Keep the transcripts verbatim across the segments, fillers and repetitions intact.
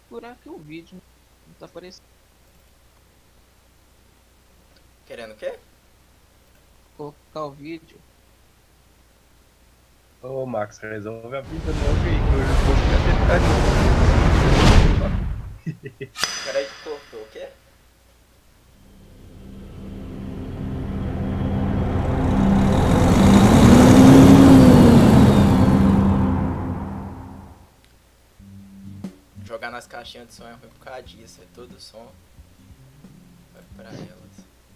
procurar aqui o vídeo. Não tá aparecendo. Querendo o quê? Colocar o vídeo. Ô, Max, resolve a vida logo aí, que hoje eu vou ficar tentando. Peraí que cortou, o quê? Jogar nas caixinhas de som é ruim por causa disso, é todo som vai pra elas.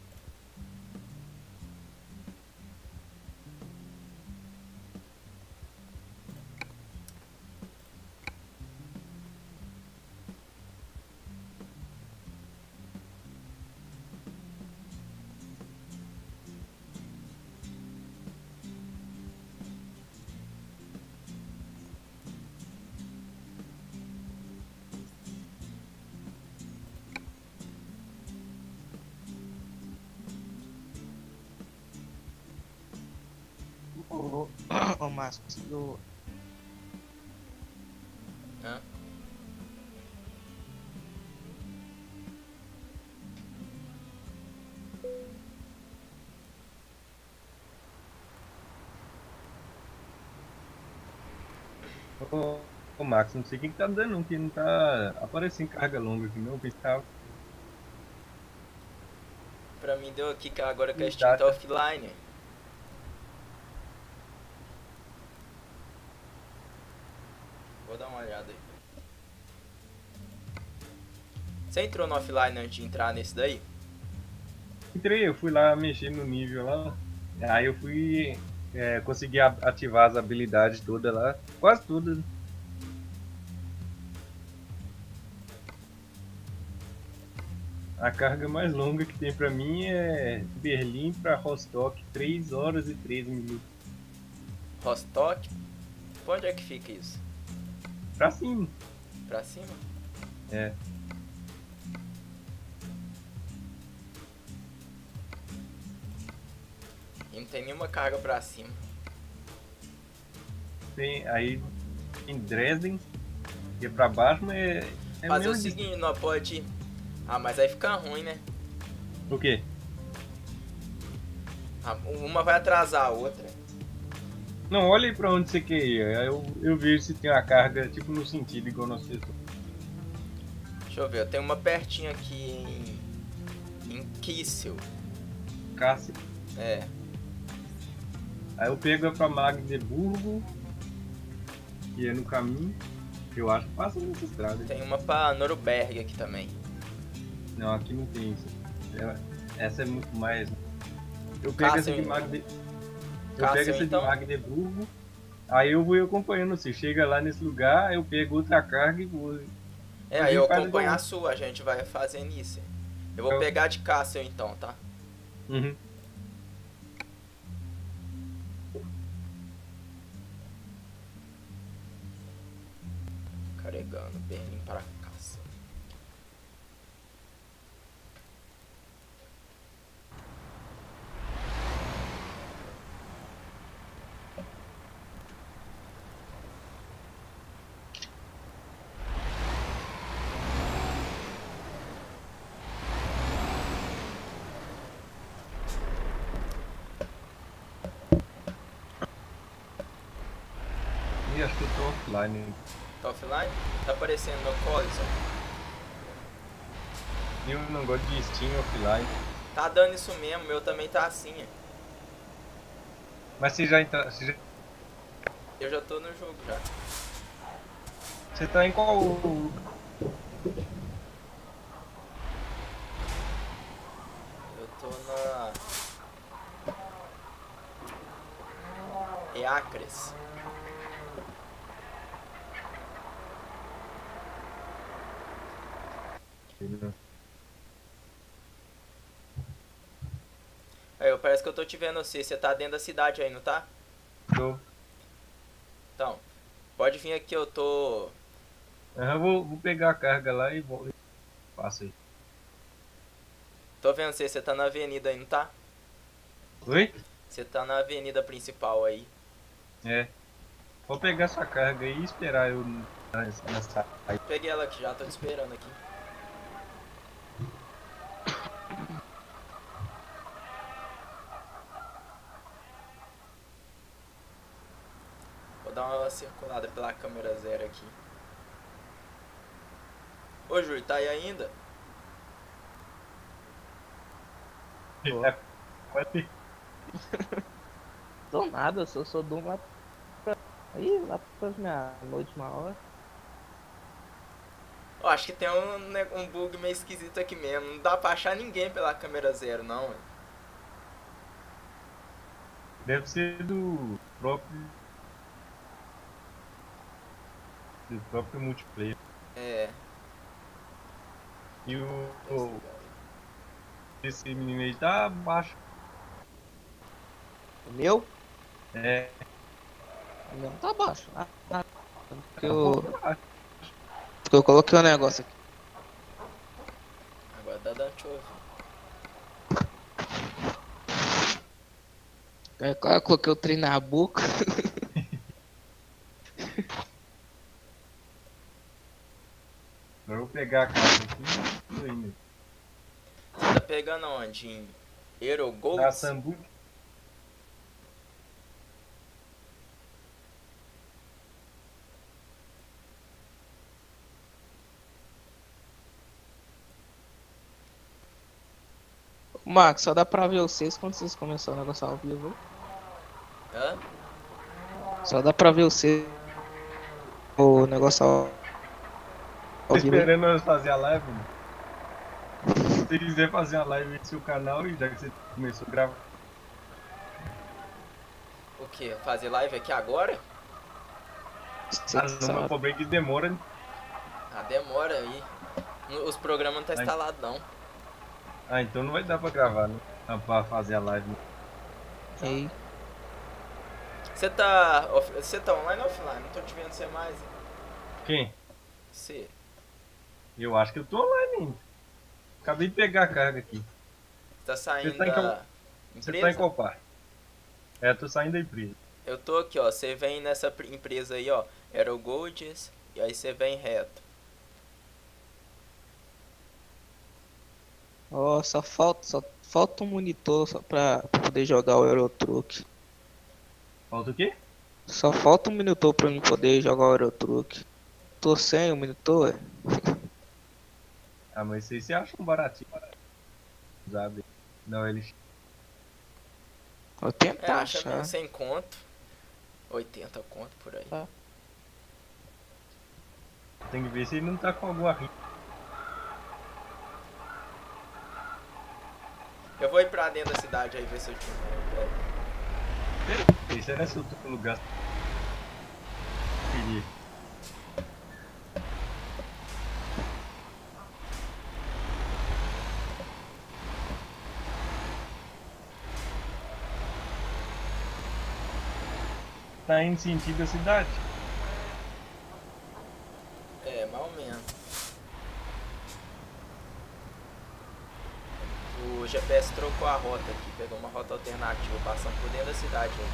Ô, ô Márcio, conseguiu. Hã? Ô, ô, Max, não sei o que que tá dando, não, que não tá aparecendo carga longa aqui não, pensava Pra mim deu aqui que agora que a que Steam tá data. offline. Vou dar uma olhada aí. Você entrou no offline antes de entrar nesse daí? Entrei, eu fui lá mexer no nível lá, aí eu fui, é, consegui a- ativar as habilidades todas lá, quase todas. A carga mais longa que tem pra mim é Berlim pra Rostock, três horas e treze minutos. Rostock? Pra onde é que fica isso? Pra cima. Pra cima? É. E não tem nenhuma carga pra cima. Tem, aí em Dresden, que é pra baixo, mas é, é Fazer o mesmo de- seguinte, não pode... Ah, mas aí fica ruim, né? O quê? Ah, uma vai atrasar a outra. Não, olha aí pra onde você quer ir. Aí Eu, eu vejo se tem uma carga, tipo, no sentido igual nós fizemos. Deixa eu ver, eu tenho uma pertinho aqui em... Em Kissel. Cássio. É. Aí eu pego pra Magdeburgo, que é no caminho. Eu acho que passa nessa estrada. Tem uma pra Nuremberg aqui também. Não, aqui não tem isso. É- Essa é muito mais. Eu pego Cássio, essa de hein? Magde... Eu Cássio, pego essa então? de Magdeburgo. Aí eu vou acompanhando. Você chega lá nesse lugar, eu pego outra carga e vou. É, A aí gente eu faz acompanho igual. a sua, a gente vai fazendo isso. Eu vou Eu- pegar de Cássio então, tá? Uhum. Carregando Berlim para Cássio. Ih, acho que eu tô offline. Tá offline? Tá aparecendo no Collison. Eu não gosto de Steam offline. Tá dando isso mesmo, meu também tá assim. Mas você já entra. Você, já... Eu já tô no jogo já. você tá em qual. Eu tô na... Eacres. Aí, eu parece que eu tô te vendo você. Você tá dentro da cidade aí, não tá? Tô. Então, pode vir aqui, eu tô... Aham, vou, vou pegar a carga lá e vou. Passa aí. Tô vendo você, você tá na avenida aí, não tá? Oi? Você tá na avenida principal aí. É. Vou pegar essa carga aí e esperar eu nessa. Aí, Peguei ela aqui já, tô te esperando aqui. Vou dar uma circulada pela câmera zero aqui. Ô, Júlio, tá aí ainda? é, pode- Tô nada, só sou do lá pra. Aí, lá pras meia-noite, uma hora. Ó, acho que tem um, ne- um bug meio esquisito aqui mesmo. Não dá pra achar ninguém pela câmera zero, não. Ué. deve ser do próprio. Do próprio multiplayer. É. E o. o esse menino aí tá baixo. O meu? É. O meu não tá baixo. Ah, ah, porque, tá um eu, pouco baixo. porque eu coloquei um negócio aqui. Agora dá dando ouvir. É, claro, eu coloquei o trem na boca. Agora eu vou pegar a casa aqui. Tô indo. Você tá pegando onde? Em Na Aerogold? Sambu. Max, só dá pra ver vocês quando vocês começaram o negócio ao vivo. Hã? Só dá pra ver você o negócio ao, Tô ao vivo. esperando nós fazer a live, mano. Se você quiser fazer a live no seu canal, e já que você começou a gravar. O que? Fazer live aqui agora? Você Ah, não, mas o sabe. problema é que demora, né? Ah, demora aí. Os programas não tá Ai. instalado não. Ah, então não vai dar pra gravar, né? Ah, pra fazer a live. Né? Ei, Você tá. off- Você tá online ou offline? Não tô te vendo você mais. hein? Quem? Você. Eu acho que eu tô online ainda. Acabei de pegar a carga aqui. Você tá saindo tá em qual- da Você empresa? tá em qual parte? É, tô saindo da empresa. Eu tô aqui, ó. Você vem nessa pr- empresa aí, ó. Aerogolds. E aí você vem reto. ó, só falta, só falta um monitor só pra, pra poder jogar o Euro Truck. Falta o quê? Só falta um monitor pra mim poder jogar o Euro Truck. Tô sem o monitor, é? Ah, mas isso aí você acha um baratinho. Sabe? Não, eles. Vou É, tentar acha achar. mesmo sem conto. oitenta conto por aí. Tá. Tem que ver se ele não tá com alguma ri- Eu vou ir pra dentro da cidade aí ver se eu te pego. Esse é nesse outro lugar. Queria. Tá indo sentido a cidade? É, mais ou menos. O G P S trocou a rota aqui, pegou uma rota alternativa, passando por dentro da cidade aí.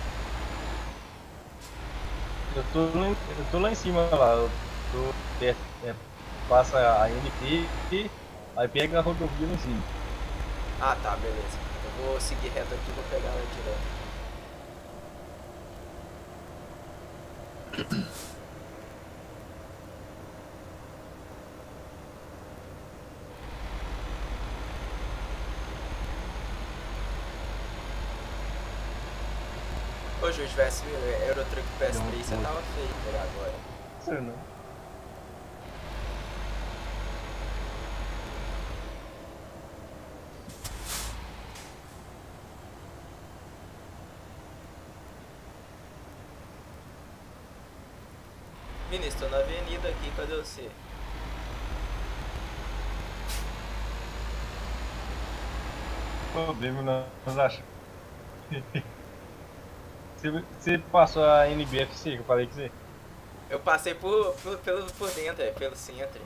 Eu tô lá em, eu tô lá em cima lá. Eu tô perto, é, passa a N P e aí pega a rodovia lá em cima. Ah, tá, beleza. Eu vou seguir reto aqui e vou pegar ela direto. Ô, Ju, tivesse Eurotruck P S três, você tava feio por agora. Isso não. Vinícius, tô na avenida aqui, cadê você? Problema não, nós achamos. Você, você passou a N B F C que eu falei com você? Eu passei por, por, pelo, por dentro, é, pelo centro.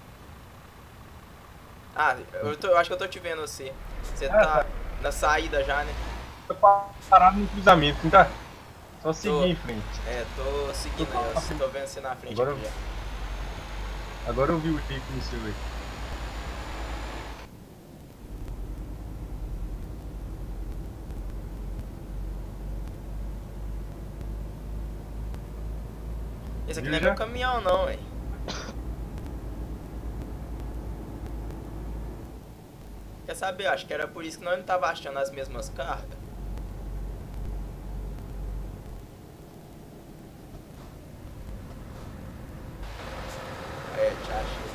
Ah, eu, tô, eu acho que eu tô te vendo você. Você Ah, tá tá. na saída já, né? Tô parado no cruzamento, não tá? Só seguir Tô. em frente. É, tô seguindo aí, eu tô vendo você na frente Agora aqui eu- já. Agora eu vi o veículo seu aí. Esse aqui Viu não é já? meu caminhão não, hein? Quer saber? Acho que era por isso que nós não tava achando as mesmas cargas. É, te achei.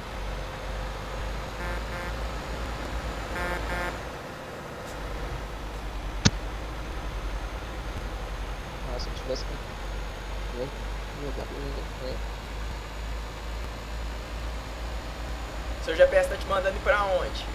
Ah, se eu tivesse. Né? Seu G P S tá te mandando ir pra onde?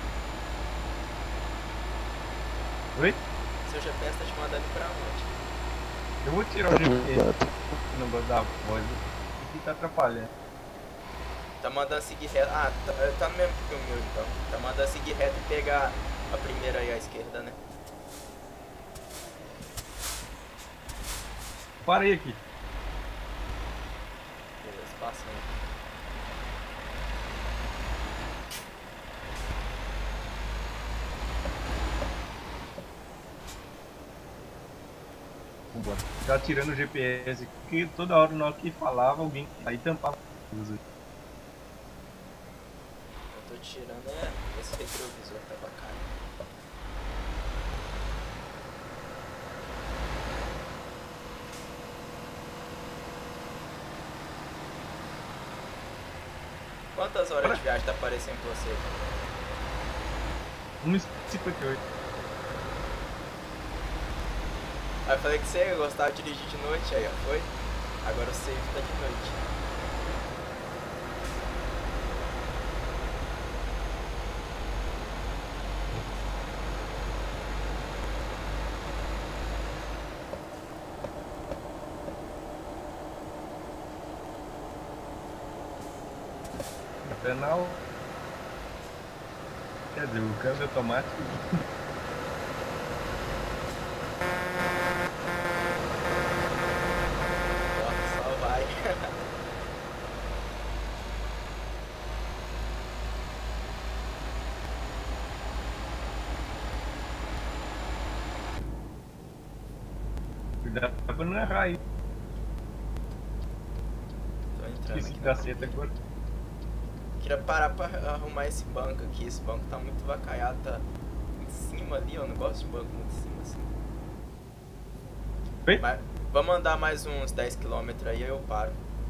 Oi? Seu G P S tá te mandando ir pra onde? Eu vou tirar o G P S. O negócio da voz. Aqui tá atrapalhando. Tá mandando seguir reto. Ah, tá, tá no mesmo que o meu então. Tá mandando seguir reto e pegar a primeira aí à esquerda, né? Parei aqui. Beleza, passando. Vambora. Já tirando o G P S aqui, porque toda hora na hora que falava, alguém aí tampava. Eu tô tirando é, esse retrovisor tá bacana. Quantas horas de viagem tá aparecendo pra você? um e cinquenta e oito. Aí eu falei que você gostava de dirigir de noite, aí ó, foi? Agora o save tá de noite. Penal. Quer dizer, o câmbio automático. Ó, só vai. Cuidado pra não errar aí. Tô entrando Esse aqui na caceta agora. Queria parar pra arrumar esse banco aqui. Esse banco tá muito vacaiado, tá em cima ali, ó. Eu não gosto de banco muito em cima assim. Oi? Mas vamos andar mais uns dez quilômetros aí, aí eu paro.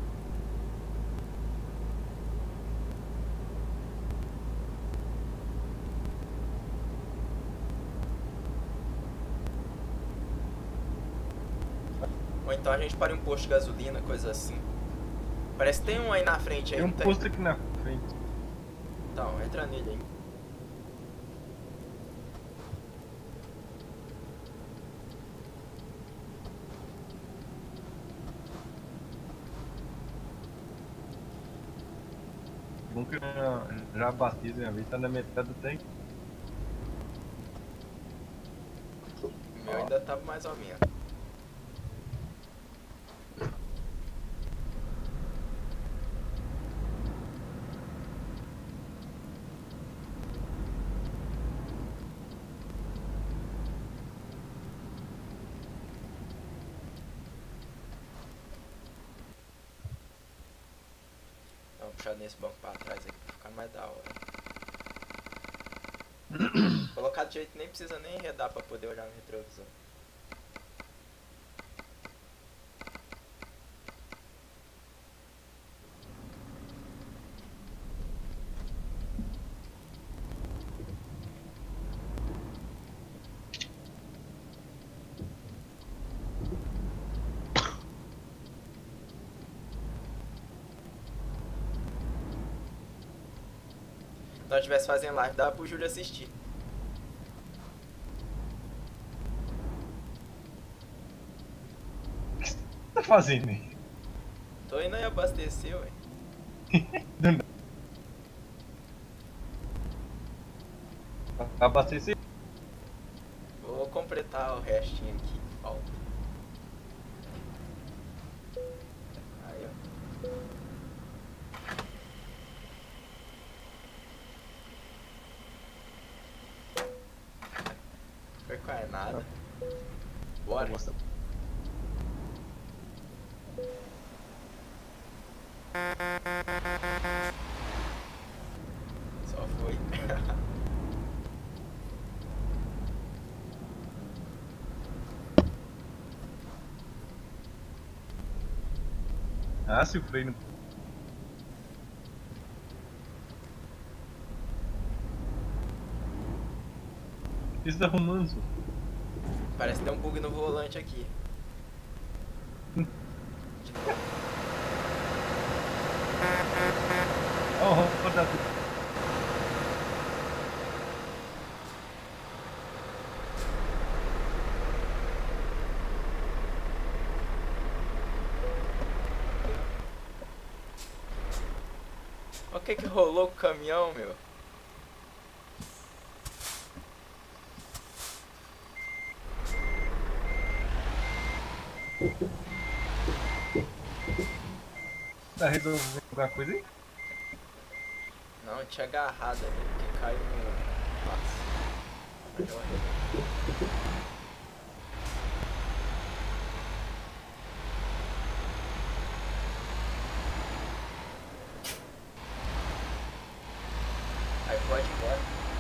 Ou então a gente para em um posto de gasolina, coisa assim. Parece que tem um aí na frente aí, Tem um não tem? posto aqui na frente. Então, entra nele aí. Bom que eu já, já bati minha vez, tá na metade do tanque. O meu ainda tá mais ou menos. Vou puxar nesse banco pra trás aqui pra ficar mais da hora. Colocar de jeito que nem precisa nem enredar pra poder olhar no retrovisor. Se nós estivesse fazendo live, dava pro Júlio assistir. O que você tá fazendo aí? Tô indo aí abastecer, ué. Abastecer. Vou completar o restinho aqui que falta. Aí, ó. cai nada. Vou Bora. mostrar. Só foi. Ah, se o freio não... O que você tá arrumando, senhor? Parece que tem um bug no volante aqui. Ó, oh, rodar tudo. Olha o que que rolou com o caminhão, meu. Tá resolvendo alguma coisa aí? Não, tinha agarrado ali, porque caiu no... Nossa. Aí eu arrebentei. Aí pode ir embora.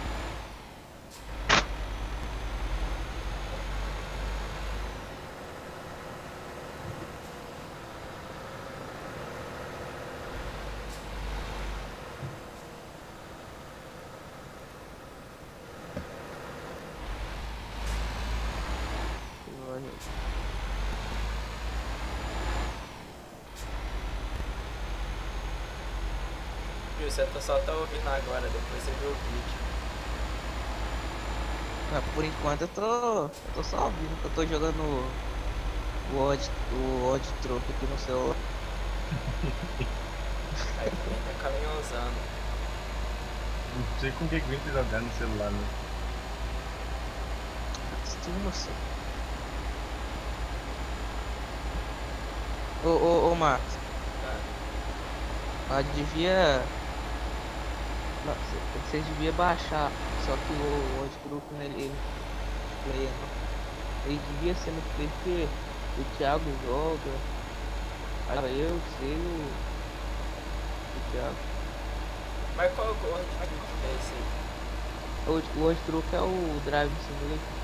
Viu, você tá- só tá ouvindo agora, depois você vê o vídeo. Ah, por enquanto eu tô. Eu tô só ouvindo que eu tô jogando o Odd, o Odd Truck aqui no celular. Aí também tem caminhãozando. Não sei com que aguenta jogar no celular, né? Acostuma, só. Ô, ô, ô, Marcos, Ah, ah, devia. Vocês deviam baixar, só que o Odd Truck nele. Ele, player, não. Ele devia ser no play porque o Thiago joga. Aí eu, sei o. O Thiago. mas qual é o onde que é esse aí? O, o Odd Truck é o Drive Simulator.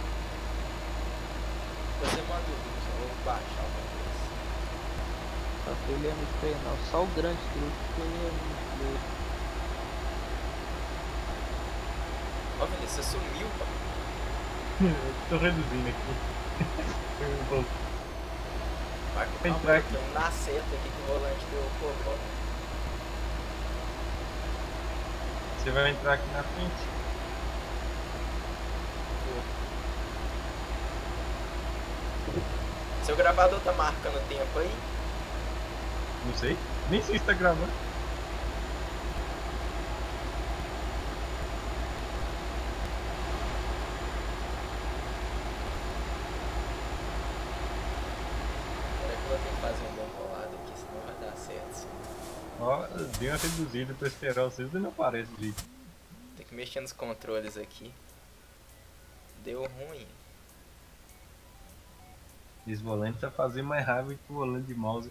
Você manda o vídeo, eu vou baixar uma vez. Só que ele é muito feio não. Só o grande truque que ele é muito feio. Ó, Vinícius, você sumiu, pô. Tô reduzindo aqui. Foi um pouco. Vai com Tem calma, track. tem um na seta aqui que o volante deu cocô. Você vai entrar aqui na frente. Seu gravador tá marcando tempo aí? Não sei. Nem sei se tá gravando. Será que eu vou ter que fazer um bom rolado aqui, senão vai dar certo. Ó, dei uma reduzida pra esperar vocês e não aparece direito. Tem que mexer nos controles aqui. Deu ruim. Esse volante tá fazendo mais raiva que o volante de mouse.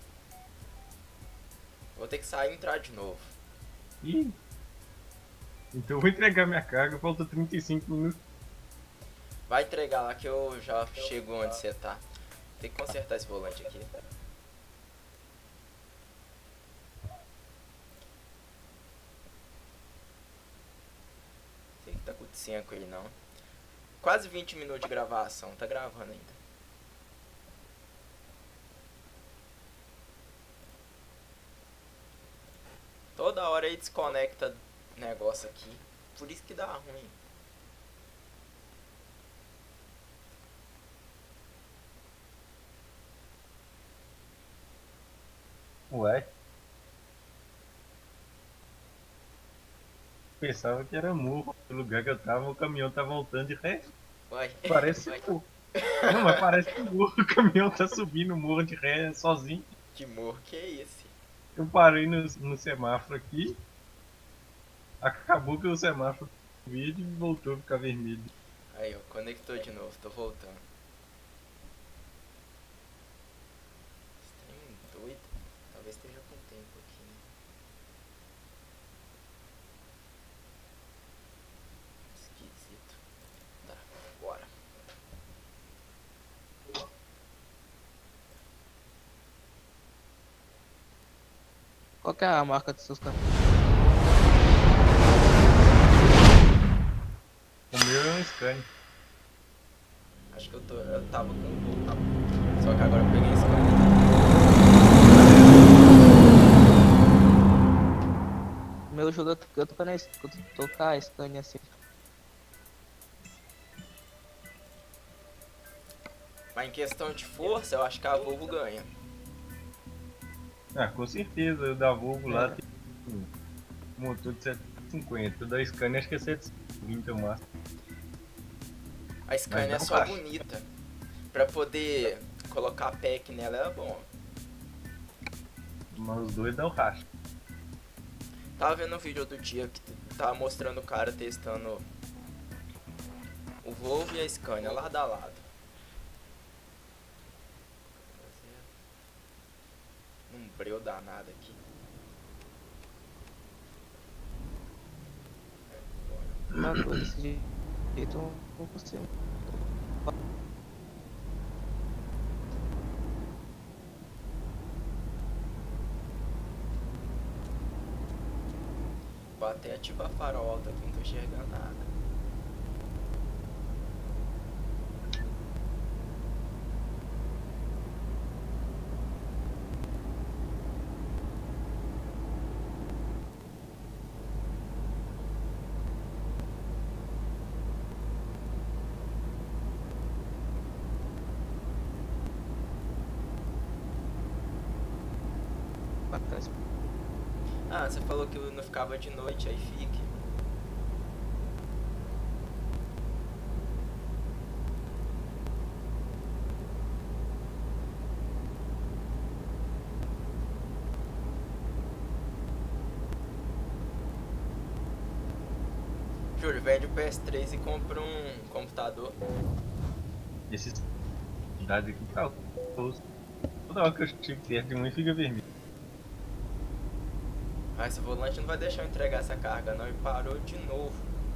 Vou ter que sair e entrar de novo. Ih! Então eu vou entregar minha carga, falta trinta e cinco minutos. Vai entregar lá que eu já chego onde você tá. Tem que consertar esse volante aqui. Sei que tá acontecendo com ele não. Quase vinte minutos de gravação, tá gravando ainda. Toda hora aí desconecta negócio aqui. Por isso que dá ruim. Ué? Pensava que era morro. No lugar que eu tava, o caminhão tá voltando de ré. Vai. Parece Vai. morro. Não, mas parece que o morro, o caminhão tá subindo o morro de ré sozinho. Que morro que é esse? Eu parei no, no semáforo aqui. Acabou que o semáforo verde e voltou a ficar vermelho. Aí, ó, conectou de novo, tô voltando. Esse trem doido. Talvez esteja com tempo aqui, né? Esquisito. Tá, bora. Qual que é a marca dos seus carros? O meu é um Scania. Acho que eu tô. Eu tava com o Gol, tava. Só que agora eu peguei esse cara. O meu jogo eu tô eu tô tocando a Sc- eu tô tocar a Scania assim. Mas em questão de força, eu acho que a Volvo ganha. Ah, com certeza, o da Volvo lá É. tem um motor de setecentos e cinquenta. O da Scania acho que é setecentos e vinte o máximo. A Scania é não só racha. bonita. Pra poder colocar pack nela é bom. Mas os dois dão racha. Tava vendo um vídeo outro dia que tava mostrando o cara testando o Volvo e a Scania lado a lado. Um breu danado aqui. Mas pô, desse jeito eu não consigo. Vou até ativar a farol alta aqui, não tô enxergando nada. Bacana. Ah, você falou que não ficava de noite, aí fique. Júlio, vende o P S três e compra um computador. Esses dados aqui tá. Toda hora que eu chego perto de um e fica vermelho. Ah, esse volante não vai deixar eu entregar essa carga não, e parou de novo.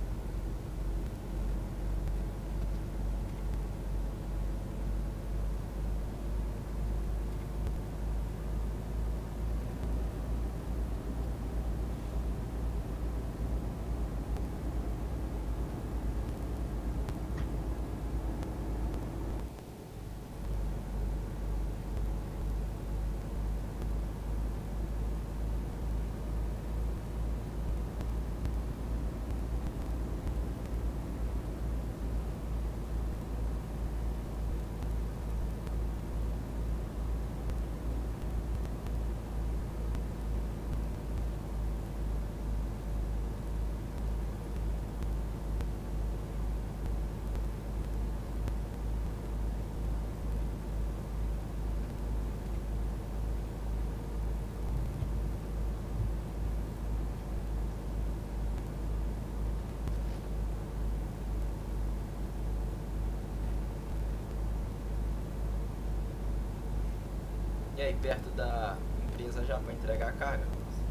E aí, perto da empresa já pra entregar a carga?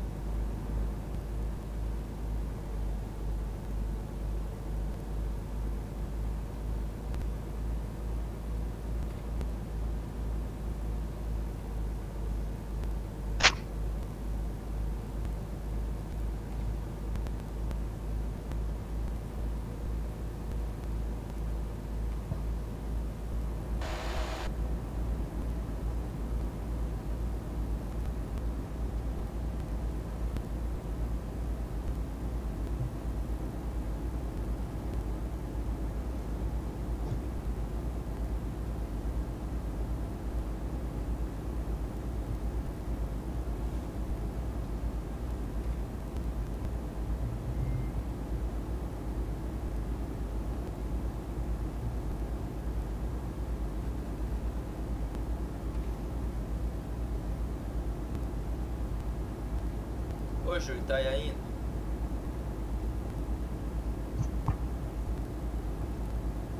Ô Júlio, tá aí ainda?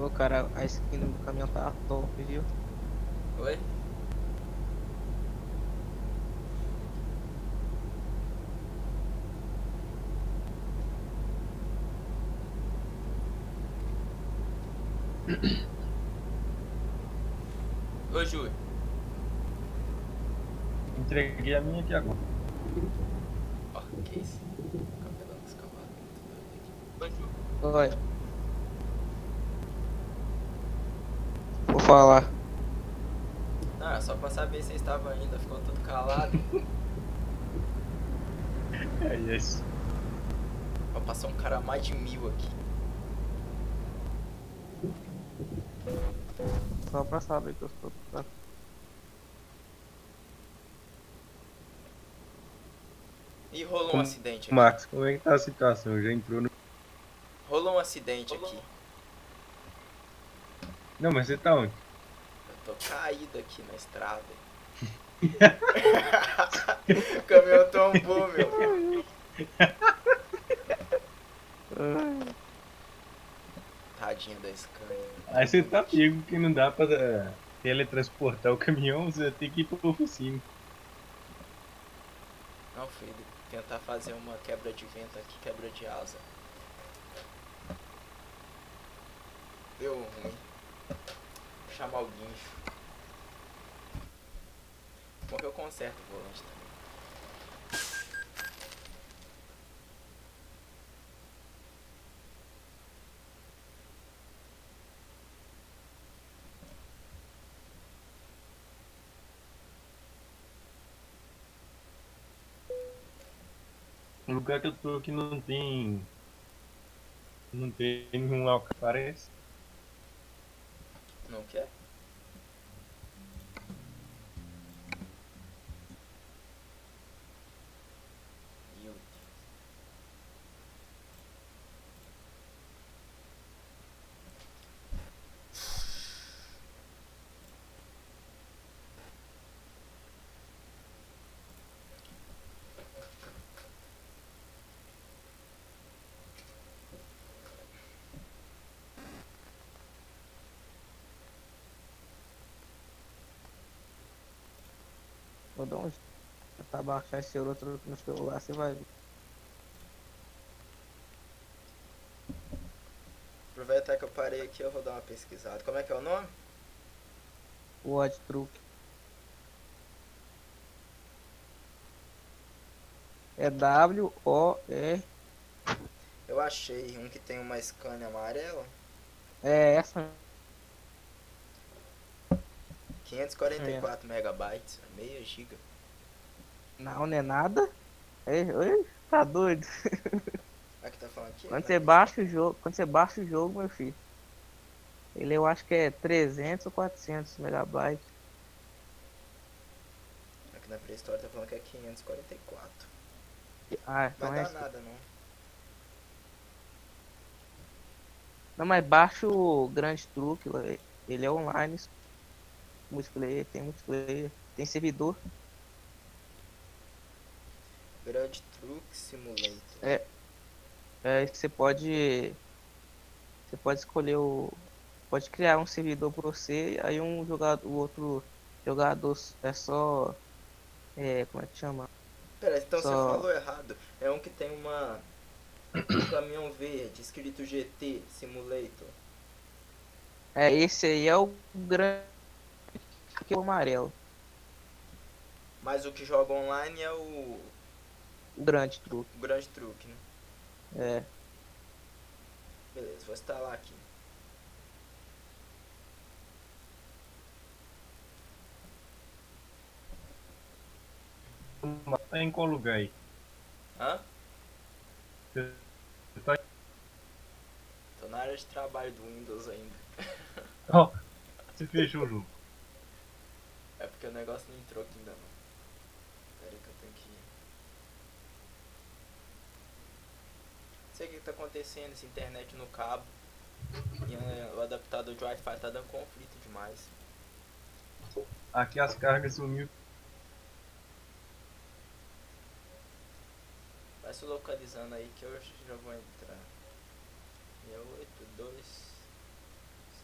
Ô, cara, a skin do caminhão tá top, viu? Oi? Ô, Júlio. Entreguei a minha aqui agora. Ó, que isso? Cabelão dos cavalos. Muito doido aqui. Ô, Júlio. Oi. Vou falar. Não, era só pra saber se você estava ainda. Ficou todo calado. É isso. Ó, passou um cara a mais de mil aqui. Só pra saber que eu estou tocando. Ih, rolou um Como- acidente aqui. Max, como é que tá a situação? Já entrou no. Rolou um acidente aqui. Não, mas você tá onde? Eu tô caído aqui na estrada. O caminhão tombou, meu. Tadinha da Scania. Aí você tá pego que não dá pra eh, teletransportar o caminhão, você tem que ir pra oficina. Não, filho, tentar fazer uma quebra de vento aqui, quebra de asa. Deu ruim. Vou chamar o guincho. Bom que eu conserto o volante também. Um lugar que eu tô que não tem. Não tem nenhum alcance, parece. Não quer? Meu Deus. Vou dar um jeito pra baixar esse outro no celular, você vai ver. Aproveitar que eu parei aqui, eu vou dar uma pesquisada. Como é que é o nome? O Odd Truck. É W O R. Eu achei um que tem uma Scania amarela. É essa. quinhentos e quarenta e quatro megabytes, meia giga. Não, não é nada. É, oi, tá doido. Aqui tá falando aqui. Quando né? você baixa o jogo, quando você baixa o jogo, meu filho, ele eu acho que é trezentos ou quatrocentos megabytes. Aqui na pré-história tá falando que é quinhentos e quarenta e quatro. Ah, então Mas é dá isso. nada não. Não, mas baixa o Grande Truque, ele é online, multiplayer, tem multiplayer, tem servidor. Grande Truck Simulator. É, é, você pode, você pode escolher o, pode criar um servidor para você, aí um jogador, o outro jogador é só, é, como é que chama? Pera, então você Só, falou errado. É um que tem uma um caminhão verde escrito G T Simulator. é esse aí é o grande, que é o amarelo, Mas o que joga online é o, o Grande Truque. o Grande Truck, né? É, Beleza, vou instalar aqui. Tá em qual lugar aí? Hã? Você tá... Tô na área de trabalho do Windows ainda. Ó, você fechou o jogo. É porque o negócio não entrou aqui ainda não. Pera aí que eu tenho que ir. Não sei o que que tá acontecendo, essa internet no cabo. E é, o adaptador de Wi-Fi tá dando conflito demais. Aqui as cargas sumiu. Vai se localizando aí que eu já vou entrar. seis oito dois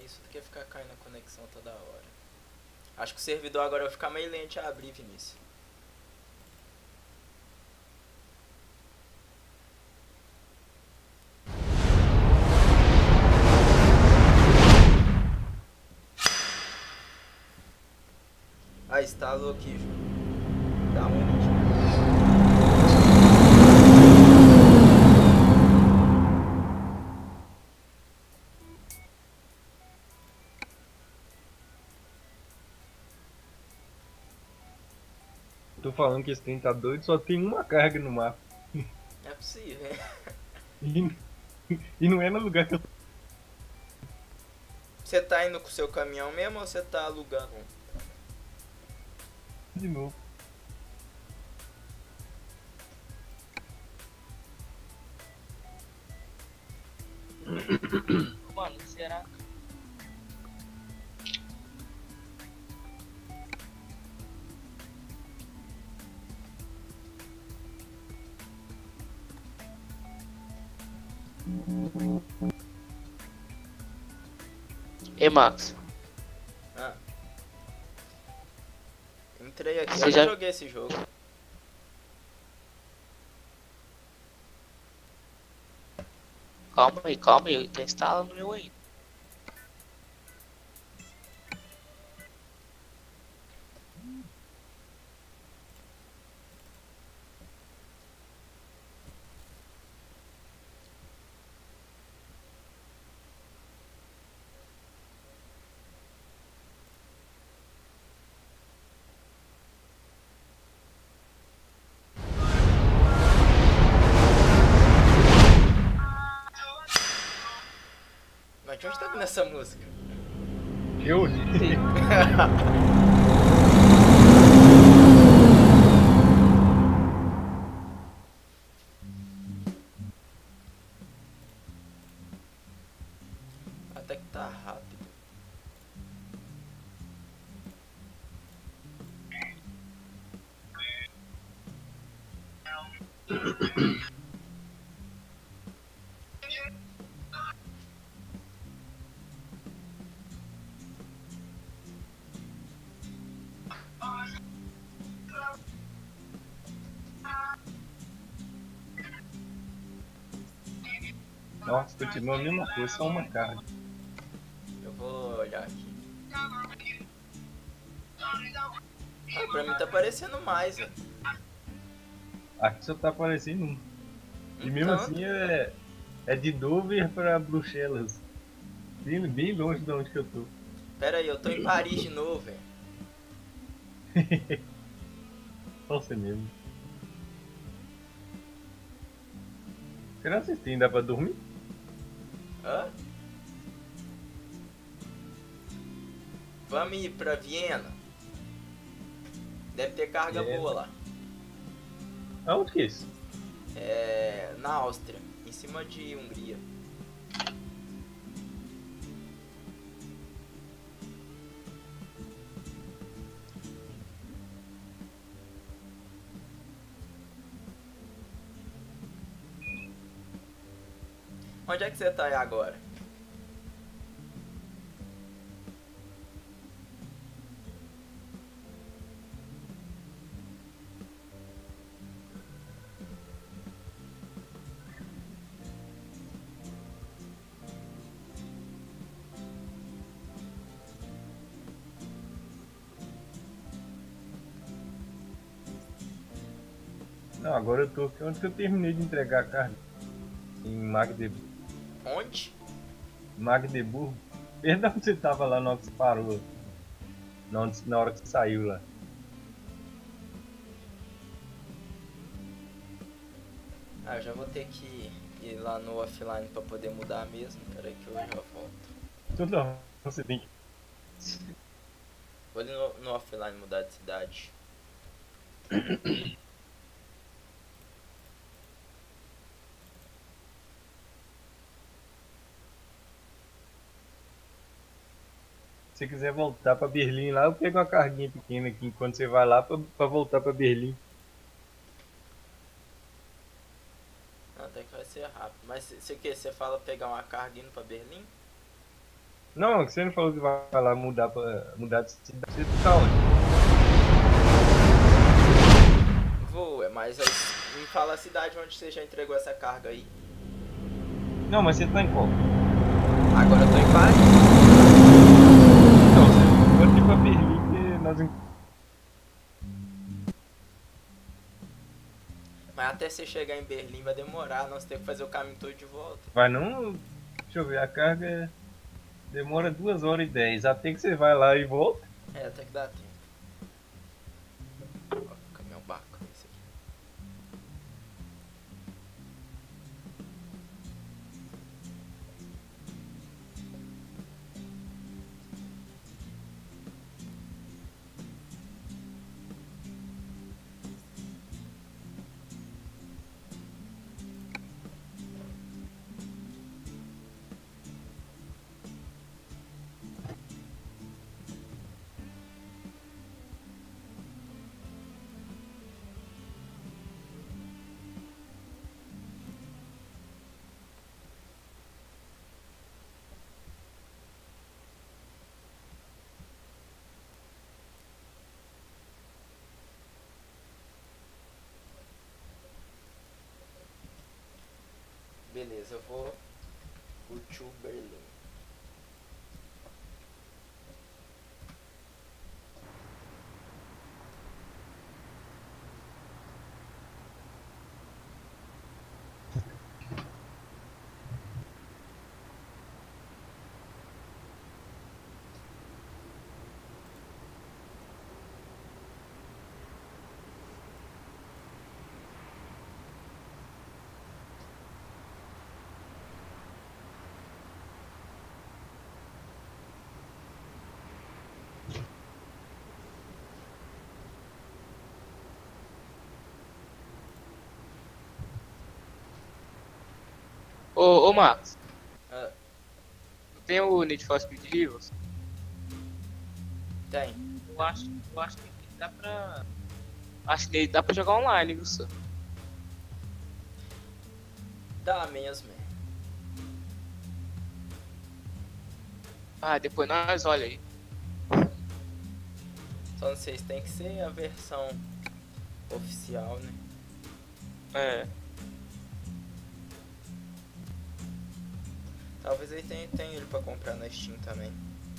isso do que ficar caindo a conexão toda hora. Acho que o servidor agora vai ficar meio lento a abrir, Vinícius. Ah, instalou aqui, Ju. Dá um minutinho. Tô falando que esse trem tá doido, só tem uma carga no mapa. É possível, hein? E, e não é no lugar que eu tô Você tá indo com o seu caminhão mesmo ou você tá alugando um? de novo. Mano, será? E Max, Ah. Entrei aqui, Você eu já já- joguei esse jogo. calma aí, calma aí, tá instalando o meu ainda. Mas de onde tá vindo essa música? Eu? Até que tá rápido. Nossa, continua a mesma coisa, só uma carga. Eu vou olhar aqui. Ah, pra mim tá parecendo mais, velho. Aqui só tá aparecendo um. E mesmo Então, assim é, é de Dover pra Bruxelas. Bem, bem longe de onde que eu tô. pera aí, eu tô em Paris de novo, velho. Só você mesmo. Será que tem? Dá pra dormir? Hã? Vamos ir pra Viena. Deve ter carga Viena. boa lá. Aonde que é isso? É. Na Áustria, em cima de Hungria. Onde é que você tá aí agora? Não, agora eu tô aqui onde que eu terminei de entregar a carne. Em Magdeburgo. Onde? Magdeburgo. Desde onde você tava lá na hora que você parou. Na, onde- na hora que você saiu lá. Ah, eu já vou ter que ir lá no offline pra poder mudar mesmo. Pera aí que eu já volto. Tudo não, você tem que. Vou ali no, no offline mudar de cidade. Se você quiser voltar pra Berlim lá, eu pego uma carguinha pequena aqui enquanto você vai lá pra, pra voltar pra Berlim. Até que vai ser rápido. Mas você que você fala pegar uma carga indo pra Berlim? Não, você não falou que vai lá mudar, pra, mudar de cidade. Você tá onde? Vou, é mais aí. Me fala a cidade onde você já entregou essa carga aí. Não, mas você tá em qual? Agora eu tô em Paris. Então, você pode ir pra Berlim, que nós... en- Mas até você chegar em Berlim vai demorar, nós temos que fazer o caminho todo de volta. Vai não... Deixa eu ver, a carga demora duas horas e dez. Até que você vai lá e volta. É, até que dá tempo. Ó, caminhão bacana esse aqui. Beleza, eu vou curtir o Berlim. Ô, ô Marcos, Ah, não tem o Need for Speed Rivals? tem. Eu acho, eu acho que dá pra. Acho que dá pra jogar online, viu, só? Dá mesmo, é. Ah, depois nós olha aí. Só não sei se tem que ser a versão oficial, né? É. Talvez aí tenha, tenha ele pra comprar na Steam também.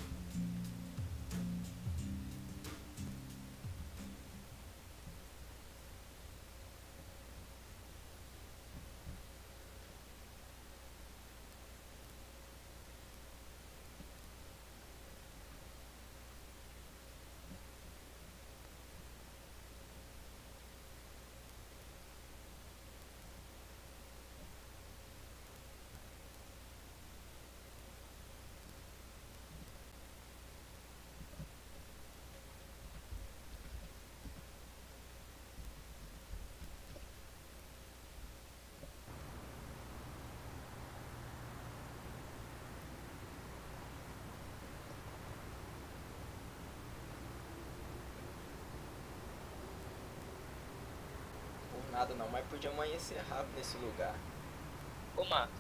Por nada não, mas podia amanhecer rápido nesse lugar. Ô Marcos,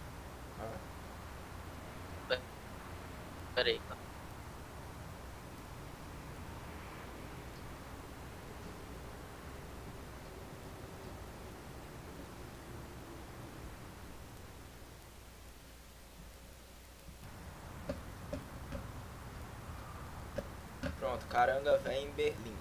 Ah, pera aí, cara. pronto, Caranga vem em Berlim.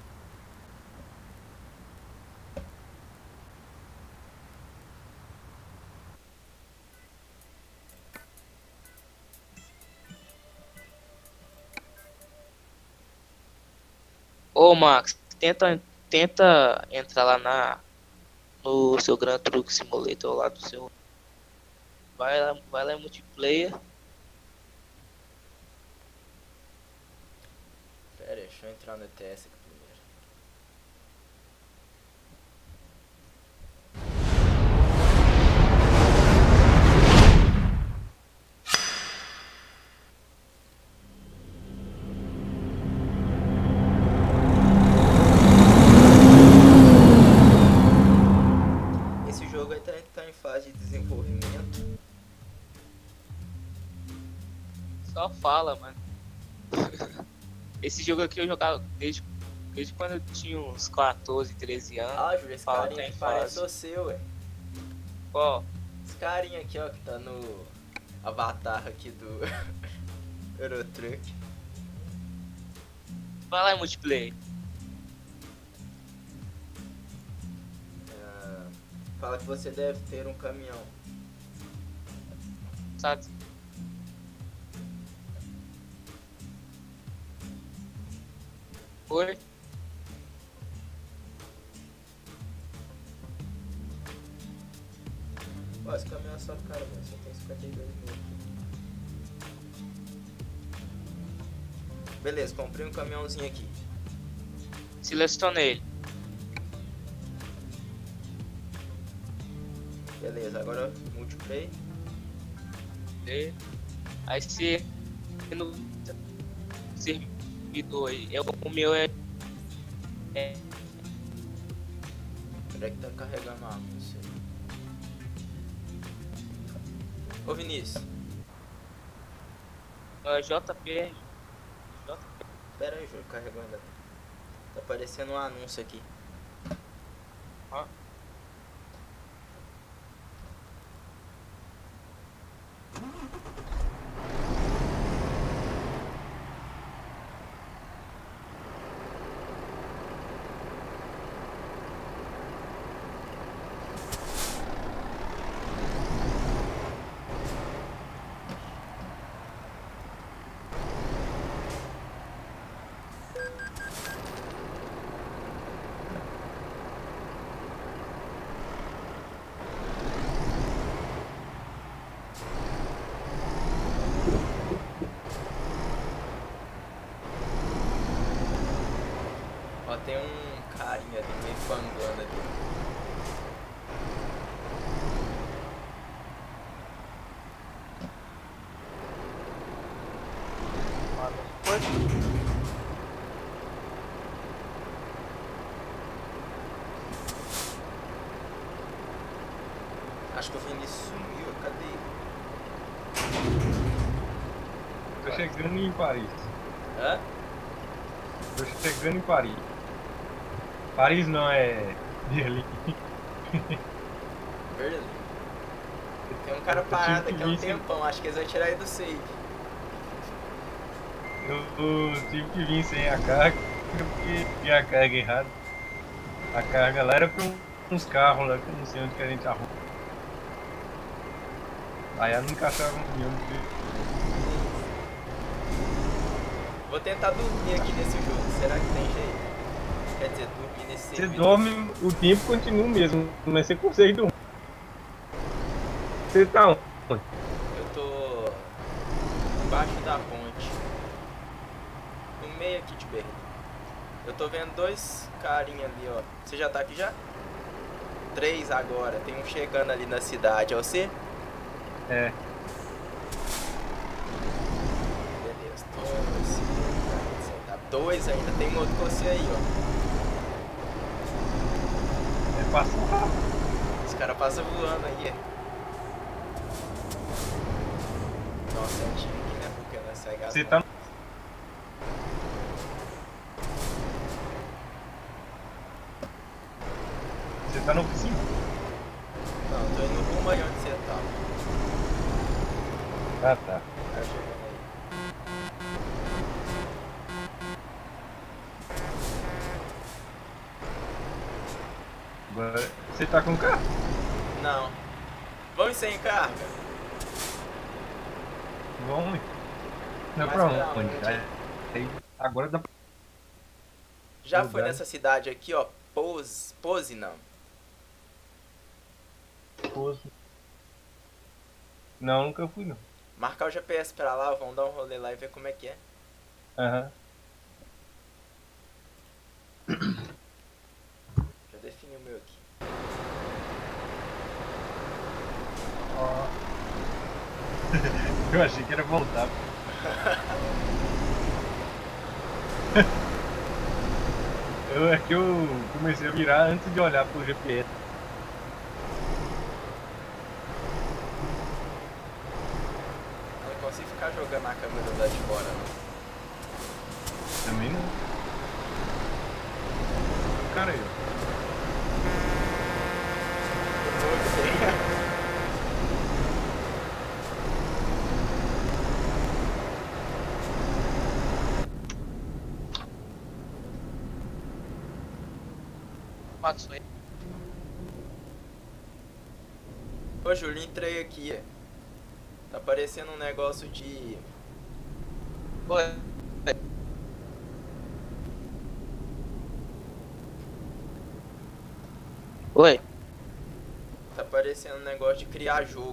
Ô Max, tenta, tenta entrar lá na, no seu Gran Truck Simulator lá do seu. Vai lá, vai lá em multiplayer. Pera aí, deixa eu entrar no E T S aqui primeiro. Esse jogo aí tá, tá em fase de desenvolvimento. só fala, mano. Esse jogo aqui eu jogava desde, desde quando eu tinha uns quatorze, treze anos. Ah, Júlio, esse Fala carinha tem aqui parece fase. você, ué. Ó, Esse carinha aqui, ó, que tá no avatar aqui do Eurotruck. vai lá em multiplayer. Ah, fala que você deve ter um caminhão. Sabe? Oi? Ó, esse caminhão é só cara, mano. Só tem cinquenta e dois mil. Beleza, comprei um caminhãozinho aqui. Selecionei ele. Beleza, agora multiplayer. E aí você no servidor aí. Eu, o meu é. é Onde é que tá carregando a arma? Não sei. Ô Vinícius, é J P. J P. pera aí, Júlio, carregando. Tá aparecendo um anúncio aqui. Ó. Ó, tem um carinha ali meio panguando ali. Acho que o Vinícius sumiu, cadê ele? Tô chegando em Paris. Hã? Tô chegando em Paris. Paris não, é Berlim. Berlim. Tem um cara parado aqui há um tempão, acho que eles vão tirar ele do save. Eu tive que vir sem a carga, porque tinha a carga errada. A carga lá era pra uns carros lá, que eu não sei onde que a gente arruma. Aí ela não encaixava no caminhão. Vou tentar dormir aqui nesse jogo, será que tem jeito? Quer dizer, dormir nesse Você servidor. dorme, o tempo continua o mesmo, mas você consegue dormir. Você tá onde? Eu tô embaixo da ponte, no meio aqui de Berlim. Eu tô vendo dois carinha ali, ó. Você já tá aqui já? Três agora, tem um chegando ali na cidade, é você? É, Beleza, dois, tá dois ainda, tem um outro com você aí, ó. é passar rápido. Esse cara passa voando aí. Nossa, é um time aqui, né? Porque nós sai Você gasando. tá. Você tá na oficina? Não, tô indo rumo aí onde você tá. Ah, tá. Tá chegando aí. Agora, você tá com carro? Não. Vamos sem carga? Vamos. Não é Mas pra pra onde? onde? Aí, aí, agora dá pra. Já Lugar. foi nessa cidade aqui, ó. Poz... Poznan. Poço. Não, nunca fui não. Marcar o G P S pra lá, vamos dar um rolê lá e ver como é que é. Aham. Já defini o meu aqui. Ó. Eu achei que era voltar. Eu, é que eu comecei a virar antes de olhar pro G P S. Olha consigo ficar jogando a câmera lá de fora, não. Também não. Cara aí, ó. Muito bem. Matos aí. Ô, Júlio, entrei aqui. Tá aparecendo um negócio de... Oi. Oi. Tá aparecendo um negócio de criar jogo.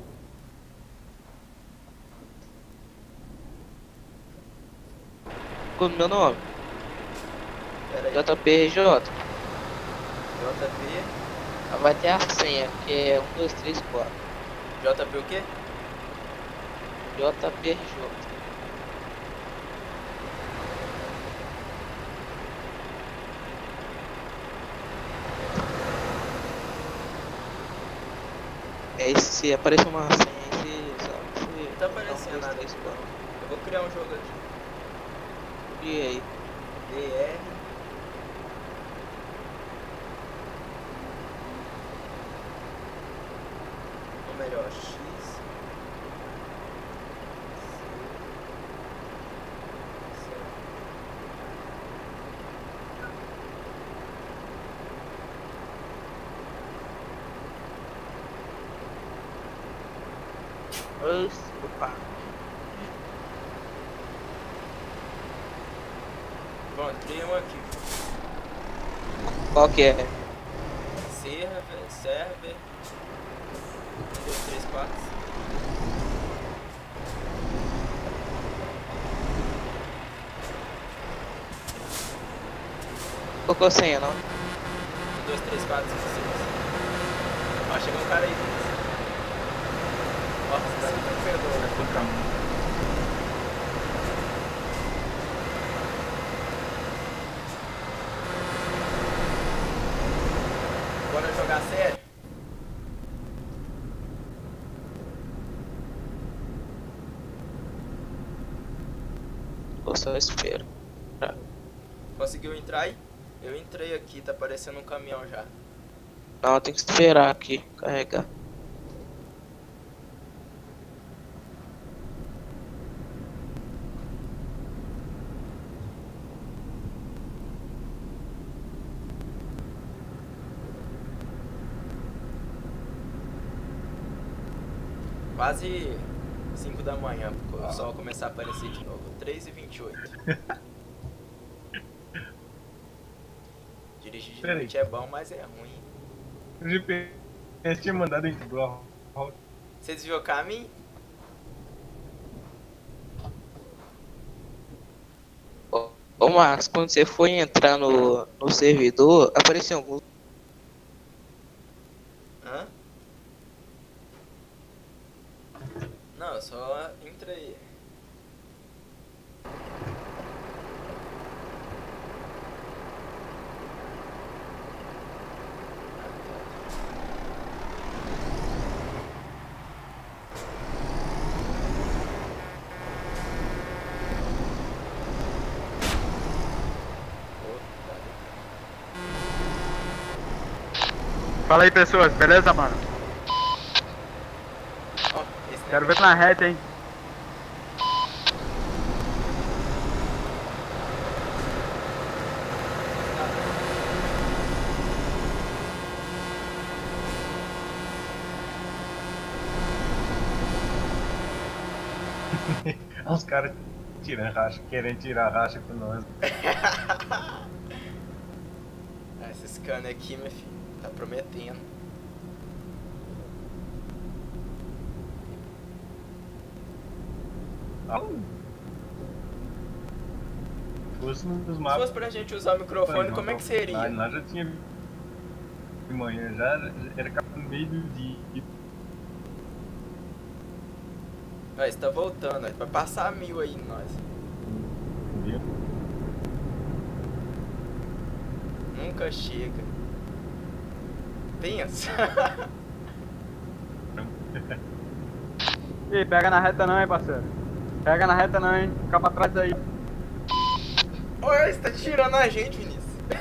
Qual é o meu nome? Pera aí. J P R J. J P. Vai ter a senha, que é um, dois, três, quatro. J P o quê? J P R J. É esse, se aparecer uma senha aí, você sabe que você... Não tá aparecendo um, dois, nada. três, quatro. Eu vou criar um jogo aqui. E aí? D R. Ou melhor, X. Opa. Pronto, criei um aqui. Qual que é? Server, server. um, dois, três, quatro. Qual que é a senha, não? um, dois, três, quatro, cinco, seis. Ó, chegou um cara aí. Ó, esse cara não perdoa, né? Bora jogar sério? Eu só espero. Conseguiu entrar aí? Eu entrei aqui, tá aparecendo um caminhão já. Não, tem que esperar aqui, carregar. Quase cinco da manhã, o sol começar a aparecer de novo. três e vinte e oito. Dirigir de Pera noite aí. é bom, mas é ruim. O G P S tinha mandado a gente igual. Você desviou o caminho? Ô, ô Marcos, quando você foi entrar no, no servidor, apareceu algum... Hã? Não, eu só entrei. Fala aí, pessoas, beleza, mano? Ó, esse Quero ver tu na reta, hein? Os caras tirando racha, querendo tirar racha com nós. Ah, esse cano aqui, meu filho, tá prometendo. Ah, se fosse nos Se mapas. fosse pra gente usar o microfone, como é que seria? Ah, nós já tinha de manhã, já era no meio do dia. Ó, você tá voltando, ó, vai passar mil aí em nós. Viu? Nunca chega. Pensa. Ih, pega na reta não, hein, parceiro? Pega na reta não, hein? Fica pra trás aí. Olha, você tá tirando a gente, Vinícius.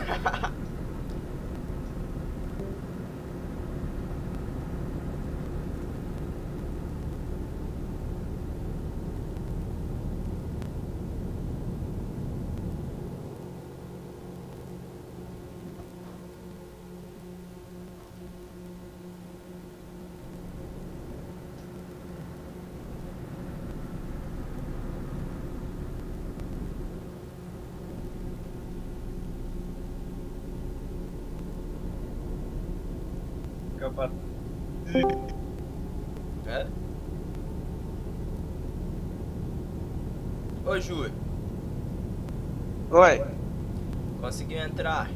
Fica pra... É? Ô, Ju, Oi. conseguiu entrar?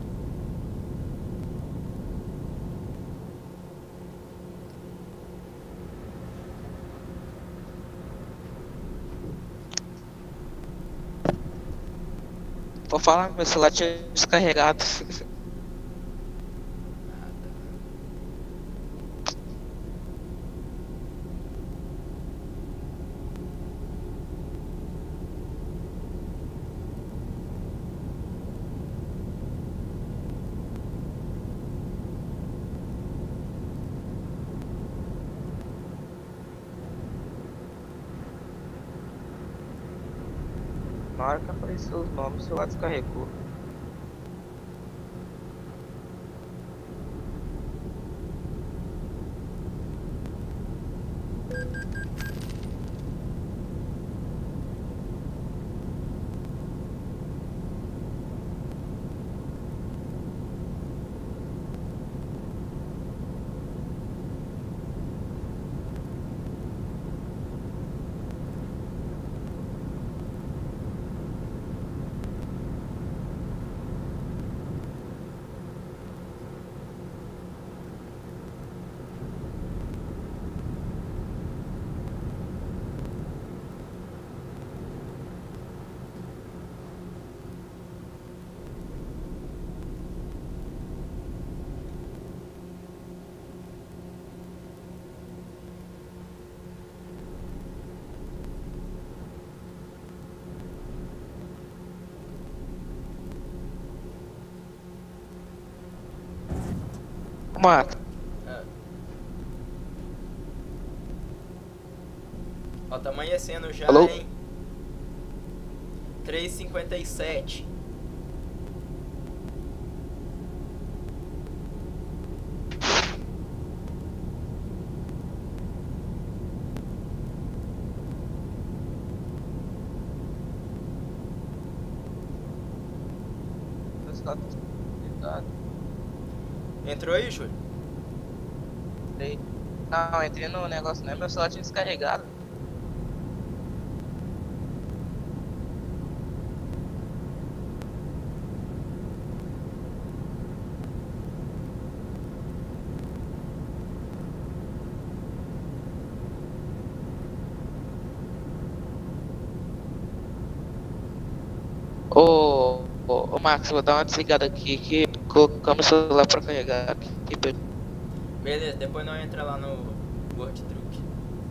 Vou falar, meu celular tinha descarregado. Na hora que apareceu os nomes, o celular descarregou. Mata. É. Ó, tá amanhecendo já, Alô? hein? três e cinquenta e sete. Meu celular tá descarregado. Entrou aí, Júlio? Entrei. Não, entrei no negócio, né? Meu celular tinha descarregado. Ô, ô, ô Max, vou dar uma desligada aqui que colocamos o celular pra carregar aqui. Beleza, depois nós entra lá no World Truck.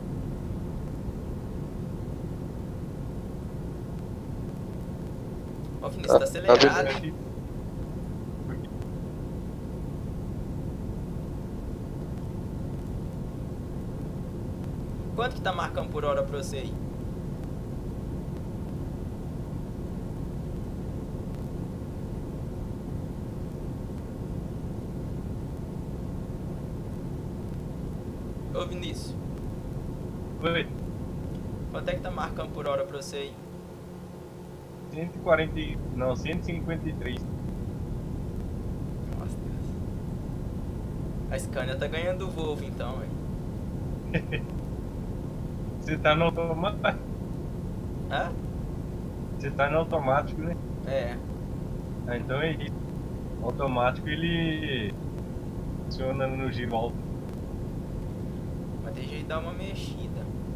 Ó, Vinícius, tá Ah, acelerado. Aqui. Quanto que tá marcando por hora pra você aí? Ô, Vinícius, Oi. quanto é que tá marcando por hora pra você aí? cento e quarenta e... Não, cento e cinquenta e três. Nossa, Deus. A Scania tá ganhando do Volvo então, velho. Você tá no automático. Hã? Você tá no automático, né? É. Ah, então é isso. O automático ele funciona no giro alto. Mas tem jeito de dar uma mexida.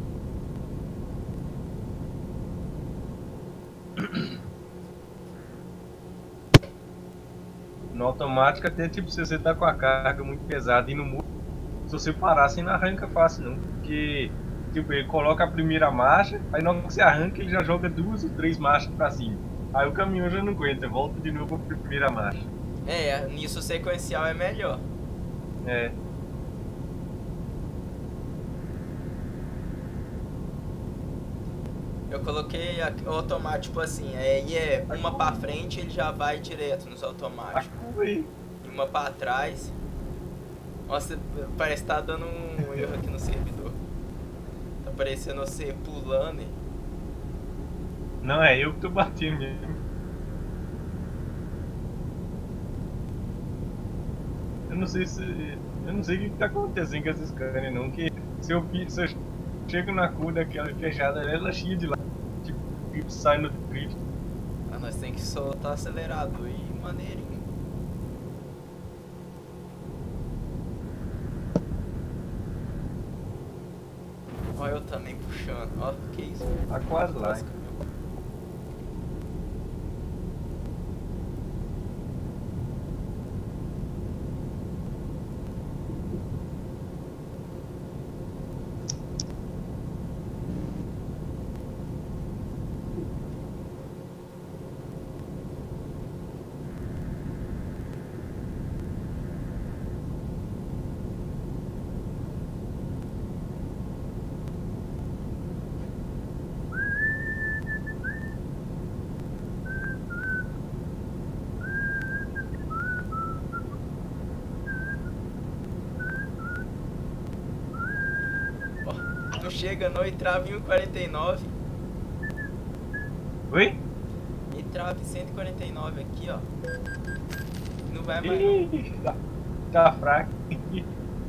No automático até tipo se você tá com a carga muito pesada e no muro, se você parar você não arranca fácil não, porque Tipo, ele coloca a primeira marcha, aí na hora que você arranca, ele já joga duas ou três marchas pra cima. Aí o caminhão já não aguenta, volta de novo pra primeira marcha. É, nisso o sequencial é melhor. É. Eu coloquei a- o automático assim, aí é uma pra frente ele já vai direto nos A automáticos. curva aí. E uma pra trás. Nossa, parece que tá dando um erro aqui no servidor. Tá parecendo você pulando. E... Não, é eu que tô batendo mesmo. Eu não sei se. Eu não sei o que, que tá acontecendo com essa Scania não, que se eu, pi- se eu chego na curva daquela fechada, ela é cheia de lá. Tipo, sai no drift. Ah, nós tem que soltar acelerador e maneirinho. Olha eu também puxando. Ó, que isso. Tá quase lá. Nossa, hein? caminhão. Ó, não chega não, e trava em um quarenta e nove. Oi? E trava em cento e quarenta e nove aqui, ó. Não vai mais não. Ih, tá, tá fraco. E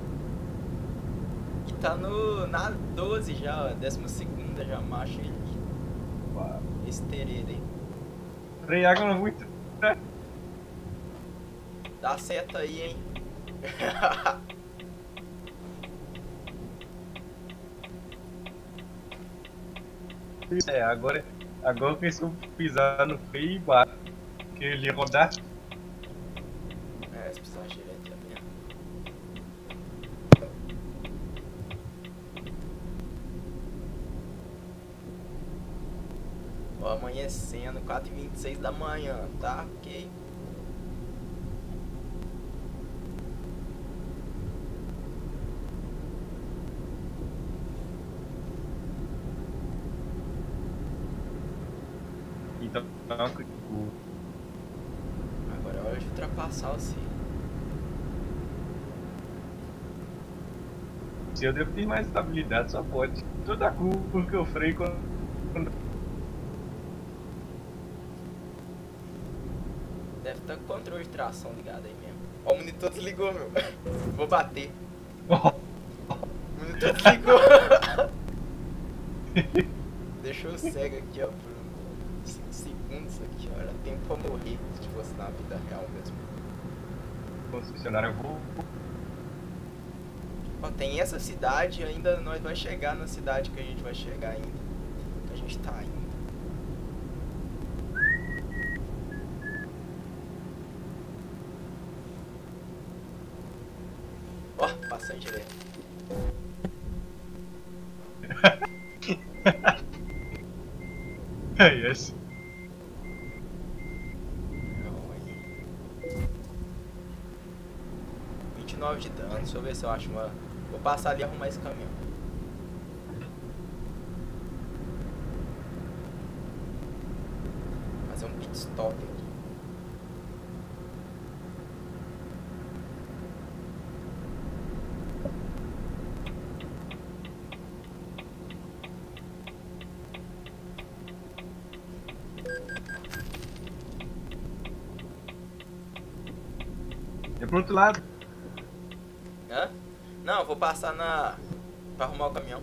tá no, na doze já, ó. Décima segunda já marcha ele. Esse teredo aí. Freio água não muito. Dá seta aí, hein. É, agora, agora que se eu pisar no freio e bater, que ele ia rodar. É, se precisar direto é mesmo. Ó, amanhecendo, quatro e vinte e seis da manhã, tá? Ok. Então, o Agora é hora de ultrapassar o C. se eu devo ter mais estabilidade, só pode. Toda a curva que eu freio quando. Deve estar com o controle de tração ligado aí mesmo. Ó, o monitor desligou, meu. Vou bater. O monitor desligou. Deixou eu cego aqui, ó, por cinco segundos aqui, ó. Era tempo pra morrer se fosse na vida real mesmo. Concessionário, eu vou. Ó, tem essa cidade ainda, nós vai chegar na cidade que a gente vai chegar ainda. Que a gente tá ainda. Ó, passando direto. É esse. Não, aí. vinte e nove de dano, deixa eu ver se eu acho uma. Vou passar ali e arrumar esse caminhão. Fazer um pit stop aqui. É pro outro lado. Hã? Não, eu vou passar na. Pra arrumar o caminhão.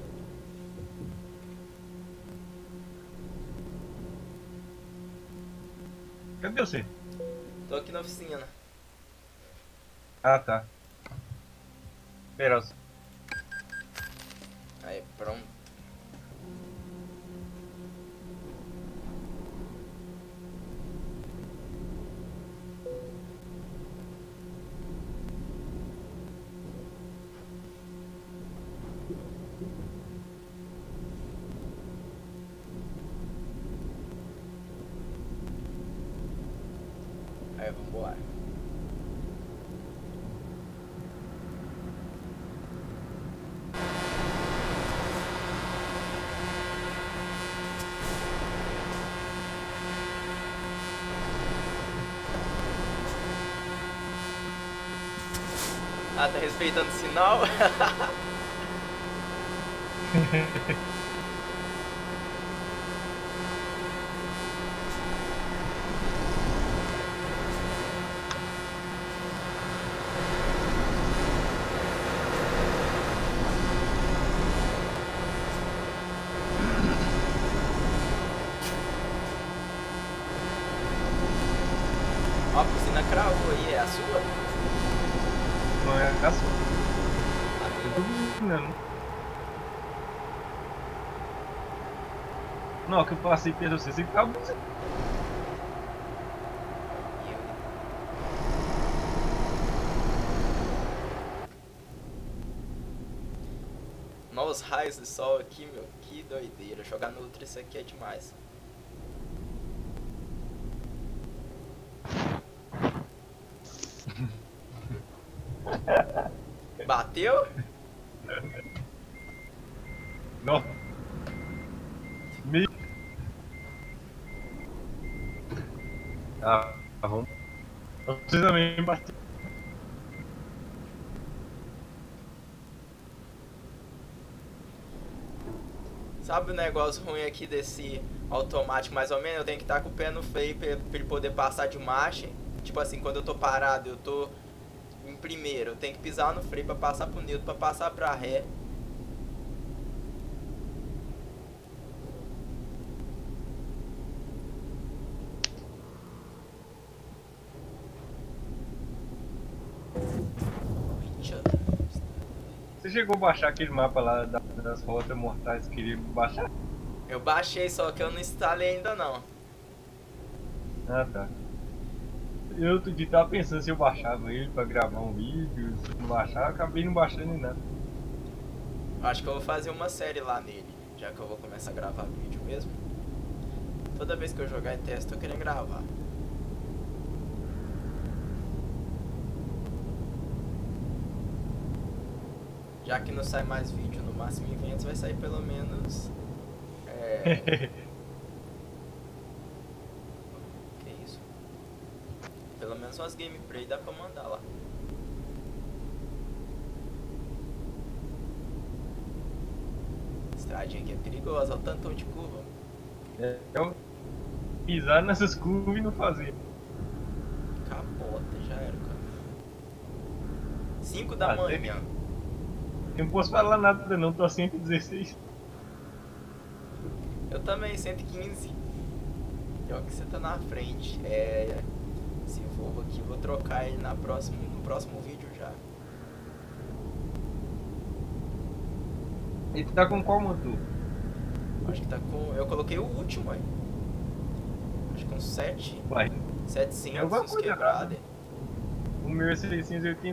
Cadê você? Tô aqui na oficina. Ah, tá. Pera, Aí, pronto. Vai, vambora. Ah, tá respeitando o sinal? Ó, a piscina cravou aí, é a sua? Não é a sua. Eu tô buzinando. Não, que eu passei perto de você, você ficava buzinando. Nossa, os raios do sol aqui, meu, que doideira. Jogar no Ultra isso aqui é demais. Bateu? Não. Me... Ah, arruma. Você também bateu. Sabe o negócio ruim aqui desse automático, mais ou menos? Eu tenho que estar com o pé no freio pra pra ele poder passar de marcha. Tipo assim, quando eu tô parado, eu tô em primeiro, eu tenho que pisar no freio pra passar pro neutro, pra passar pra ré. Você chegou a baixar aquele mapa lá da- das rotas mortais que queria baixar? Eu baixei, só que eu não instalei ainda não. Ah, tá. Eu outro dia tava pensando se eu baixava ele pra gravar um vídeo, se não baixar, eu acabei não baixando em nada. Acho que eu vou fazer uma série lá nele, já que eu vou começar a gravar vídeo mesmo. Toda vez que eu jogar em teste, eu tô querendo gravar. Já que não sai mais vídeo, no máximo em eventos vai sair pelo menos... É... que isso? Pelo menos umas gameplay dá pra mandar lá. Estradinha aqui é perigosa, olha o tantão de curva. É, eu pisar nessas curvas e não fazer. Capota, já era, cara. cinco da Ah, manhã. Eu não posso falar nada não, tô a cento e dezesseis. Eu também, cento e quinze. Pior que você tá na frente. É. Esse Volvo aqui, vou trocar ele na próxima, no próximo vídeo já. Ele tá com qual motor? Acho que tá com. Eu coloquei o último aí. Acho que com sete. Vai. É alguma setecentos coisa quebrado. errada. O meu é seiscentos e oitenta.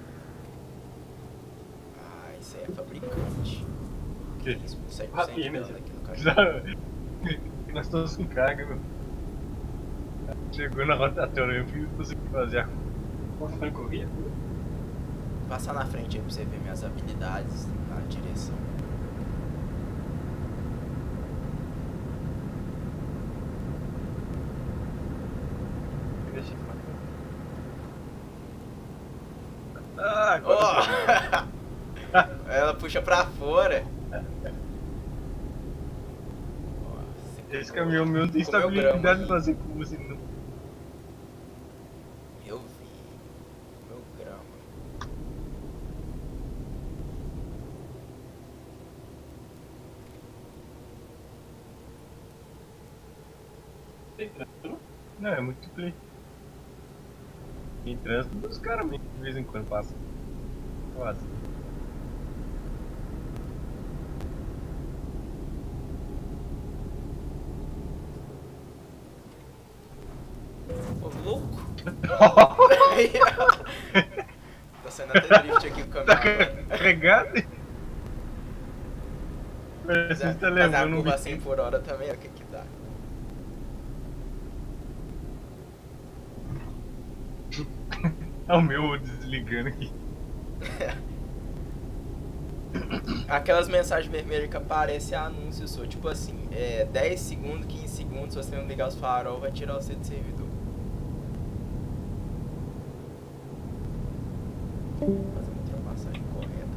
Ah, isso aí é fabricante. Que? Isso, sete Ah, por cento né? dano aqui no carro. Já... Nós estamos com carga, meu. Chegou na rotatória, eu fui conseguir fazer a curva. Corria. Passar na frente aí pra você ver minhas habilidades na direção. Ah, agora Oh! Ela puxa pra fora. esse caminhão meu não tem Comeu estabilidade grama. de fazer curva assim, não. Eu vi. Meu grama. Tem trânsito? Não, é muito play. Tem trânsito dos caras mesmo, de vez em quando passa. Quase. Ô, louco. Tá saindo até drift aqui com o Tá caminhão agora. carregado? Parece que Fazer você tá fazer a levando um curva bicho. cem por hora também, ó, o que que dá. É o meu desligando aqui. Aquelas mensagens vermelhas que aparecem anúncio só, tipo assim, é dez segundos, quinze segundos, se você não ligar os farol, vai tirar você do servidor. Vou fazer uma ultrapassagem correta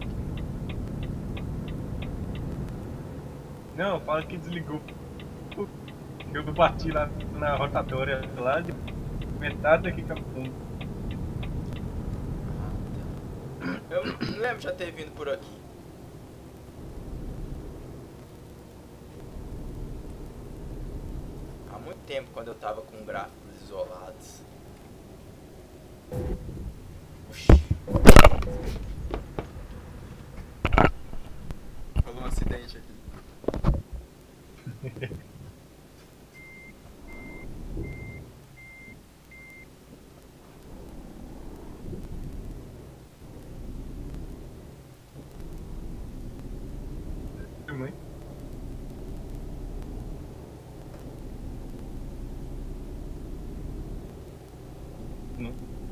aqui. Não, fala que desligou. Eu bati lá na rotatória lá de metade daqui pra fundo. Ah, tá. Eu não lembro de já ter vindo por aqui. Há muito tempo, quando eu tava com gráficos isolados. Oxi. Rolou um acidente aqui. Mãe. Não.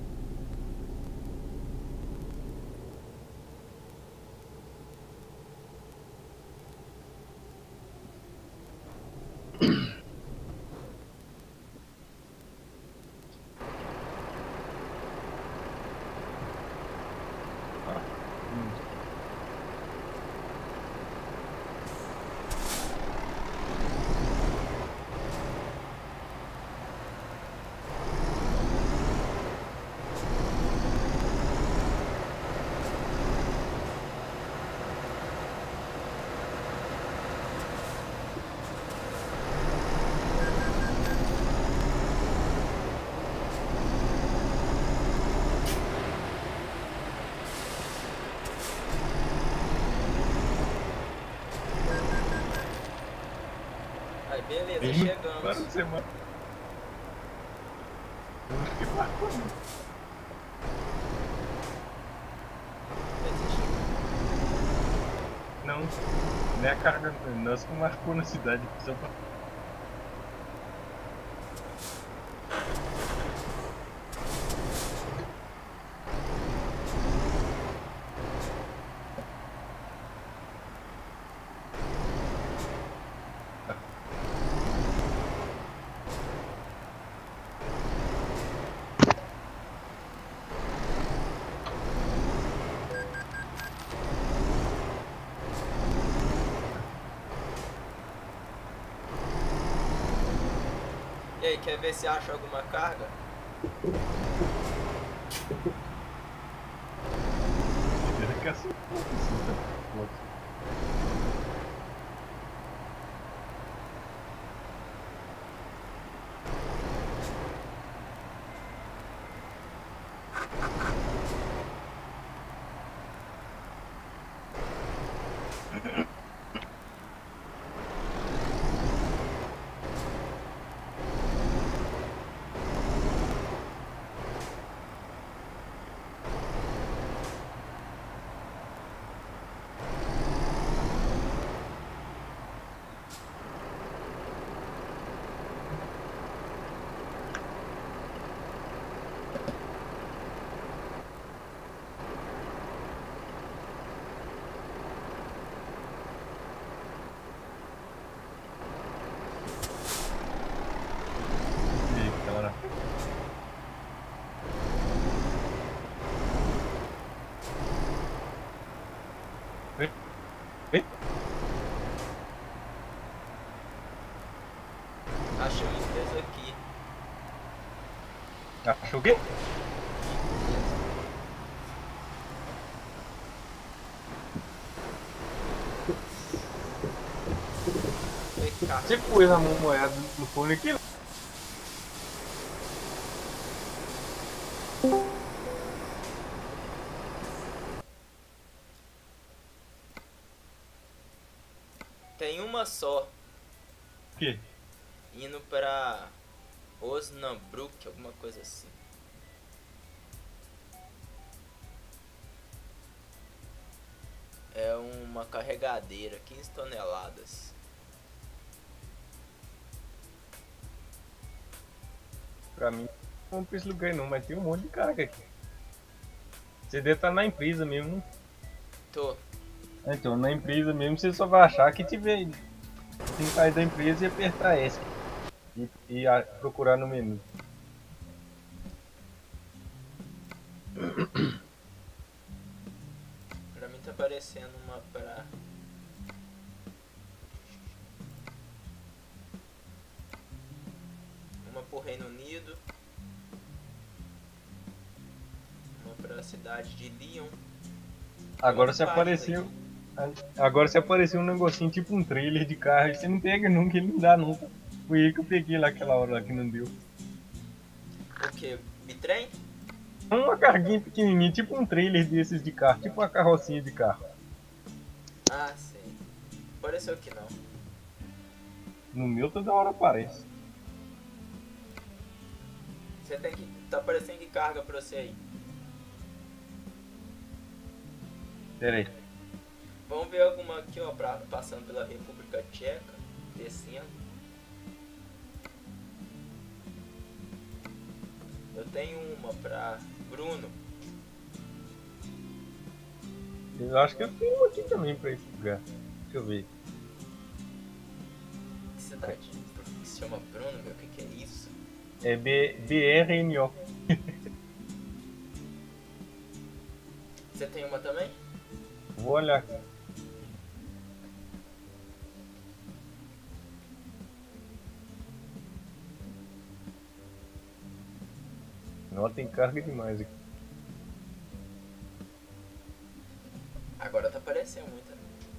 Ah, hum. Aí, beleza, Bem, chegamos. para de ser mano. Acho que marcou, né? Beleza, chegamos. Não, não é a carga, nós que marcou na cidade. Só pra... E aí, quer ver se acha alguma carga? Ele quer ser pouco, assim, tá? Foda-se. E cara. Vem. Vem. Achei uma empresa aqui. Achou o quê? Foi cá. Você pôs a mão moeda no fone aqui? Tem uma só, O quê? indo pra Osnabrück, alguma coisa assim. É uma carregadeira, quinze toneladas. Pra mim, não tem esse lugar não, mas tem um monte de carga aqui. Você deve estar na empresa mesmo, né? Tô. Então, na empresa mesmo você só vai achar que tiver. Tem que sair da empresa e apertar S. E, e a- procurar no menu. Pra mim tá aparecendo uma pra... Uma pro Reino Unido. Uma pra cidade de Lyon. Agora Muito se baixo apareceu. Agora se apareceu um negocinho tipo um trailer de carro, aí você não pega nunca, ele não dá nunca. Foi ele que eu peguei lá aquela hora lá que não deu. O que? Bitrem? Uma carguinha pequenininha, tipo um trailer desses de carro, tipo uma carrocinha de carro. Ah, sei. Apareceu aqui não. No meu toda hora aparece. Você tem que... Tá aparecendo que carga pra você aí. Pera aí. Vamos ver alguma aqui, ó, pra, passando pela República Tcheca, descendo. Eu tenho uma pra Bruno. Eu acho que eu tenho uma aqui também pra esse lugar. Deixa eu ver. Que cidade? Que se chama Bruno, meu? O que, que é isso? É B R N O. Você tem uma também? Vou olhar aqui. Não, tem carga demais aqui. Agora tá aparecendo muita.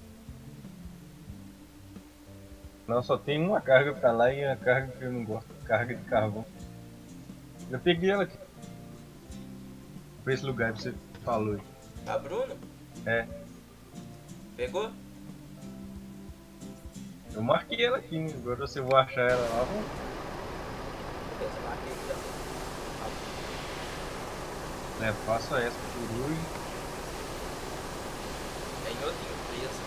Não, só tem uma carga pra lá e a carga que eu não gosto, carga de carvão. Eu peguei ela aqui. Pra esse lugar que você falou aí. A Bruno? É, Pegou? eu marquei ela aqui, né? Agora você vai achar ela lá. Vamos... Beleza, marquei aqui também. É, faça essa por hoje. É em outra empresa.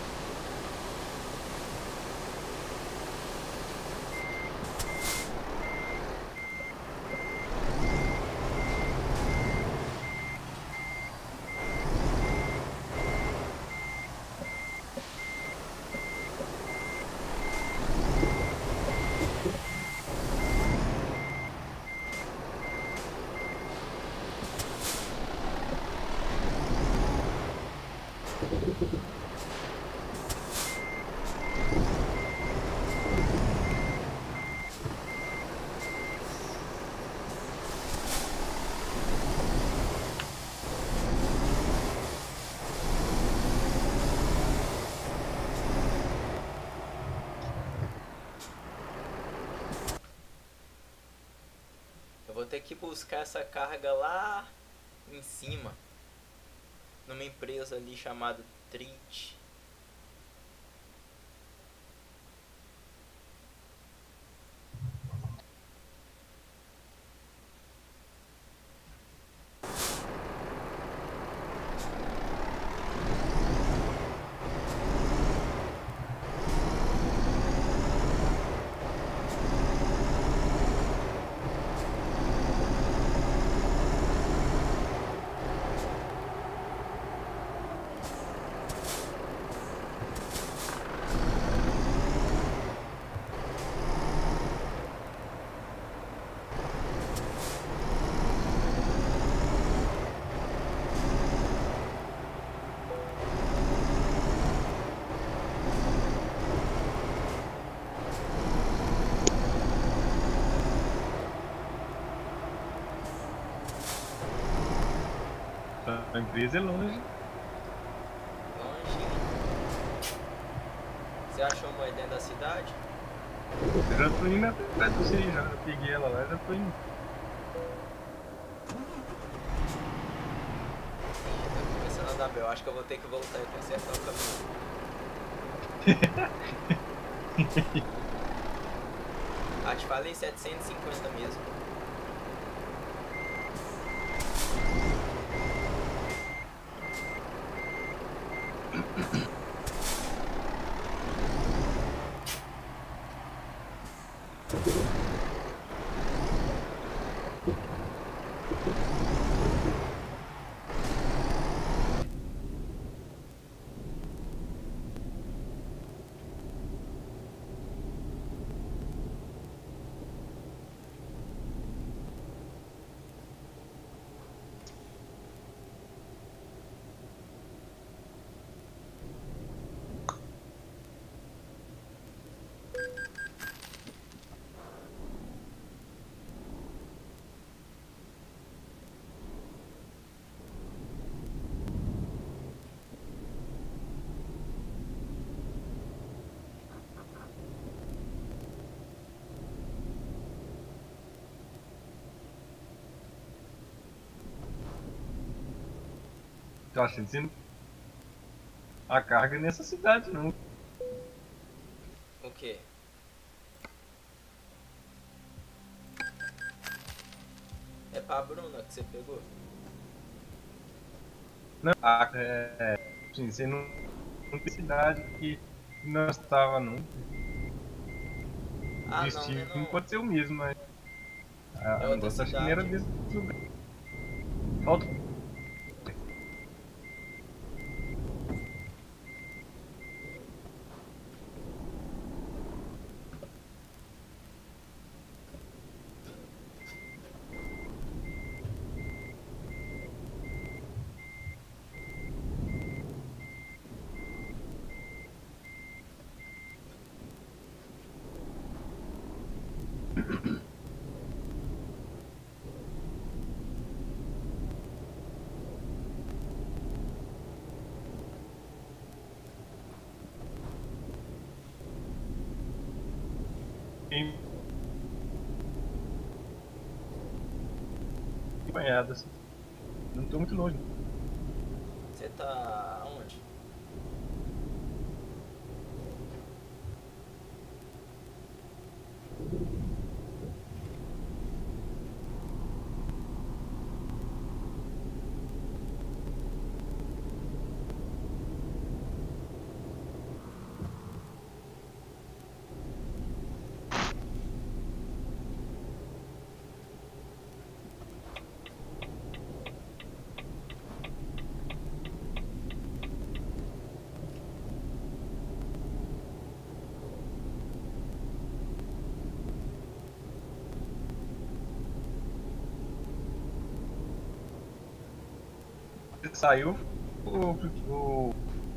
Eu vou ter que buscar essa carga lá em cima. Numa empresa ali chamada Trit. A empresa é longe. Longe. Você achou uma aí dentro da cidade? Eu já tô indo atrás de você, já eu peguei ela lá e já tô indo. Ih, tá começando a dar bem. Eu acho que eu vou ter que voltar e consertar o caminhão. Ah, te falei setecentos e cinquenta mesmo. eu achei que você não... A carga nessa cidade não. O quê? É pra Bruna que você pegou? Não, a, é, assim, você não, não tem cidade que nós estava não. O Ah, não, né? destino Não. pode ser o mesmo, mas É a, o outra negócio acho que não era cidade. desse lugar. Falta. Tem acompanhado, assim. Não tô muito longe. Você tá aonde? Você saiu ou, ou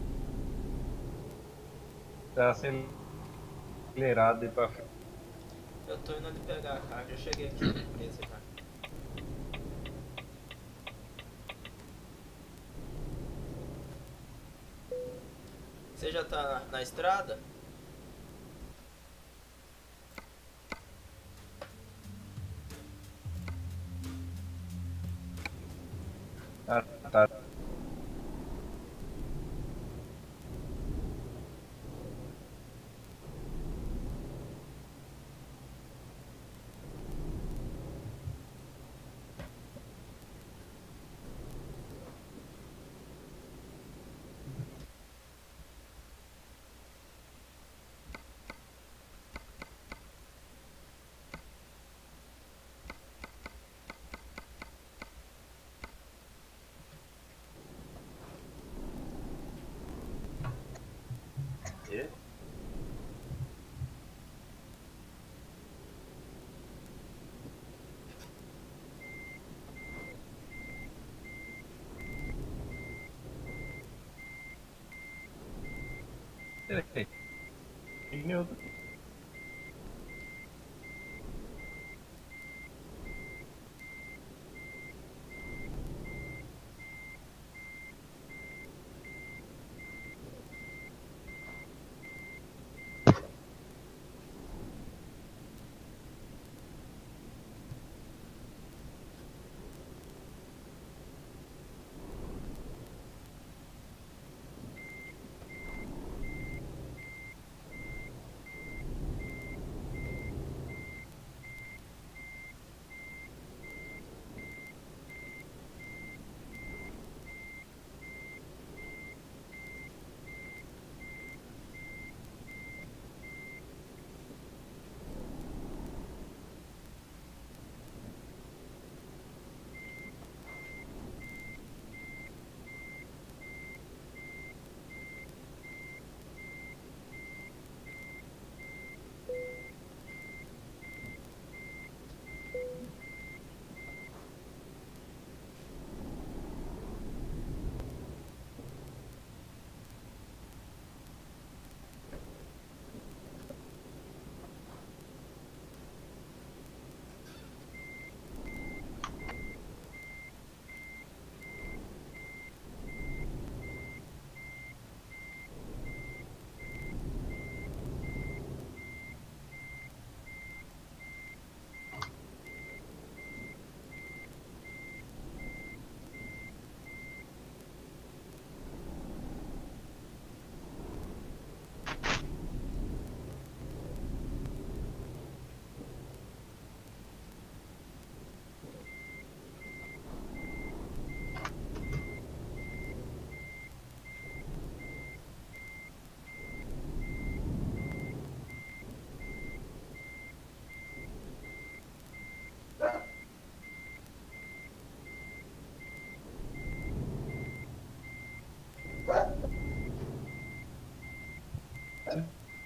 tá acelerado aí pra frente? Eu tô indo ali pegar a carga, eu cheguei aqui na empresa já. Você já tá na, na estrada? Ah, tá. É? Peraí. Pneu.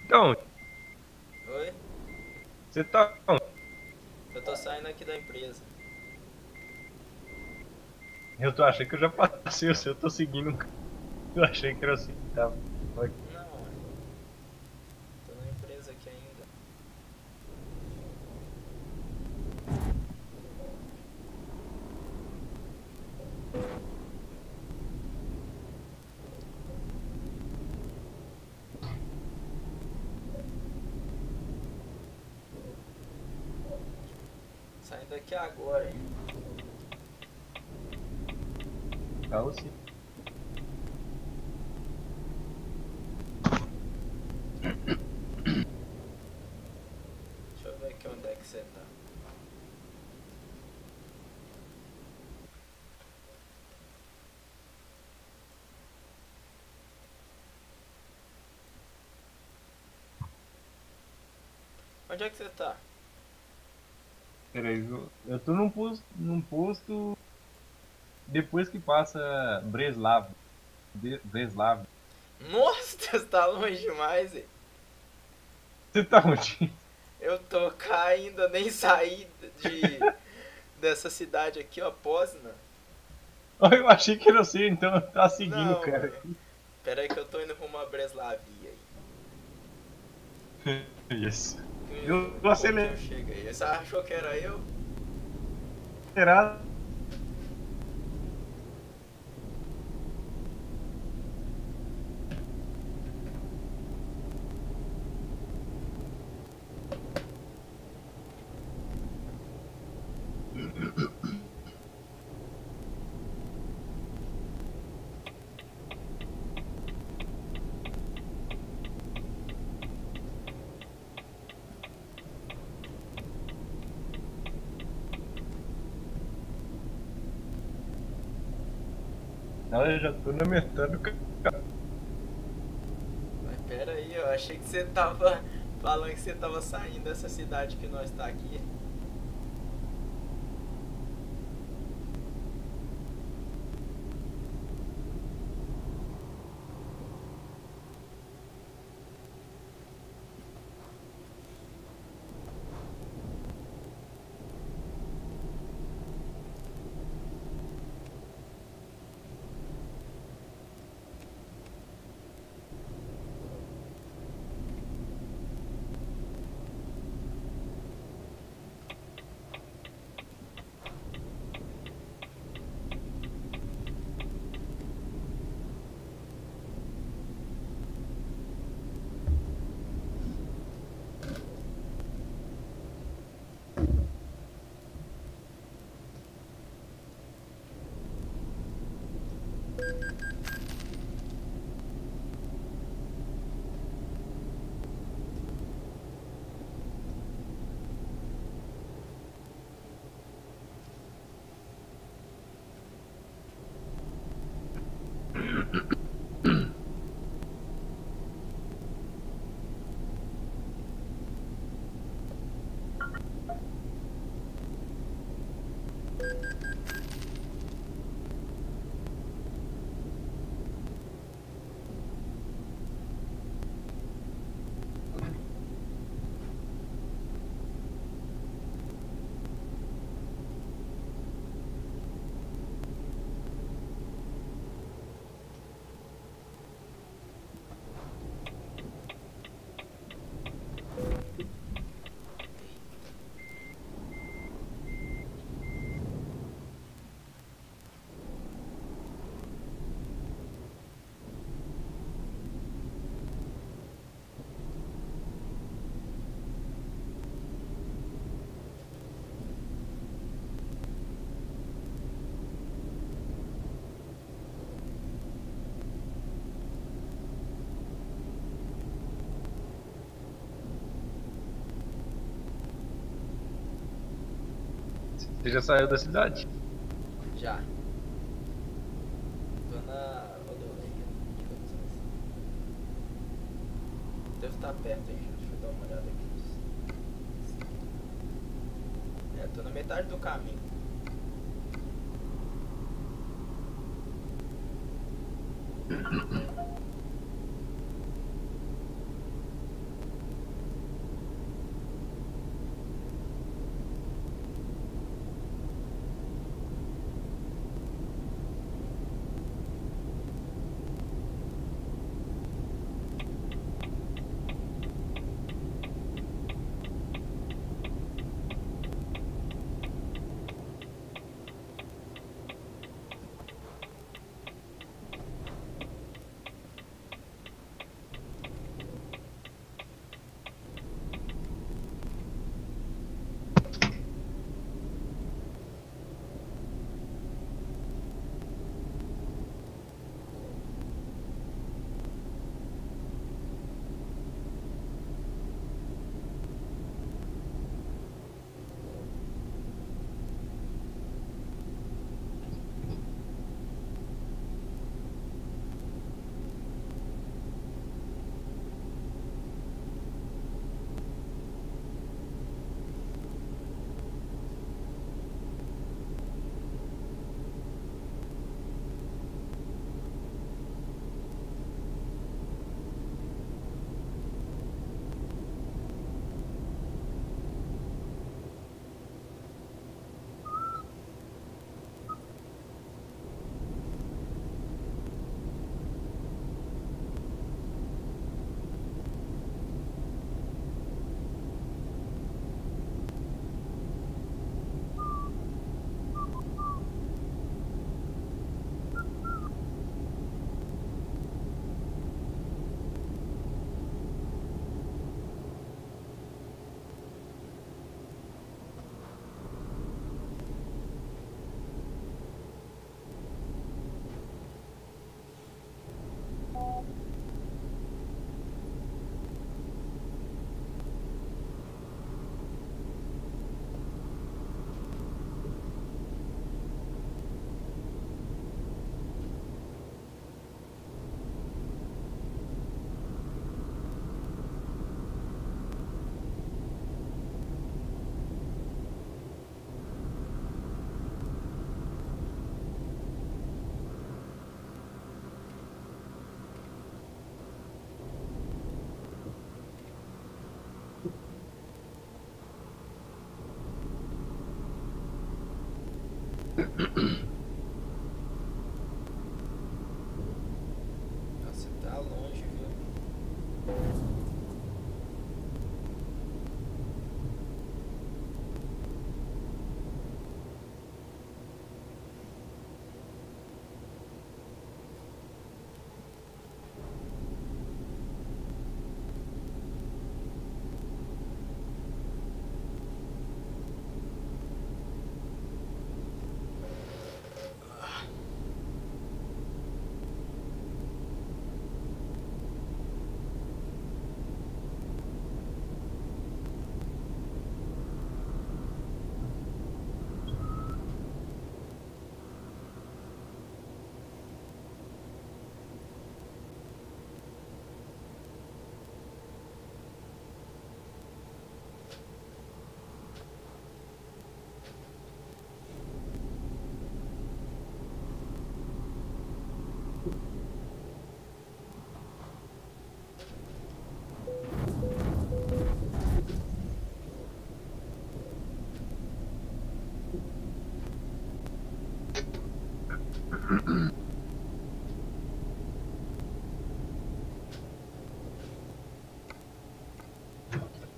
Então, Oi? você tá. Eu tô saindo aqui da empresa. Eu tô achando que eu já passei o seu, eu tô seguindo um. Eu achei que era assim que tava. Não, tô na empresa aqui ainda. Saindo daqui agora, hein? Então, sim. Deixa eu ver aqui onde é que você tá. Onde é que você tá? Peraí, eu, eu tô num posto, num posto depois que passa Breslav. Bre- Breslav. Nossa, você tá longe demais, hein? Você tá onde? Eu tô cá ainda, nem saí de, dessa cidade aqui, ó, Poznan. Oh, eu achei que era você, então tá seguindo o Não, cara. mano. Pera aí que eu tô indo rumo a Breslavia aí. Isso. Um Eu pouco acelerei. eu chego aí. Você achou que era eu? Não, eu já tô na metade do carro. Mas pera aí, eu achei que você tava falando que você tava saindo dessa cidade que nós tá aqui. Você já saiu da cidade? Já. Tô na rodovia. Deve estar perto aí, deixa eu dar uma olhada aqui. É, tô na metade do caminho.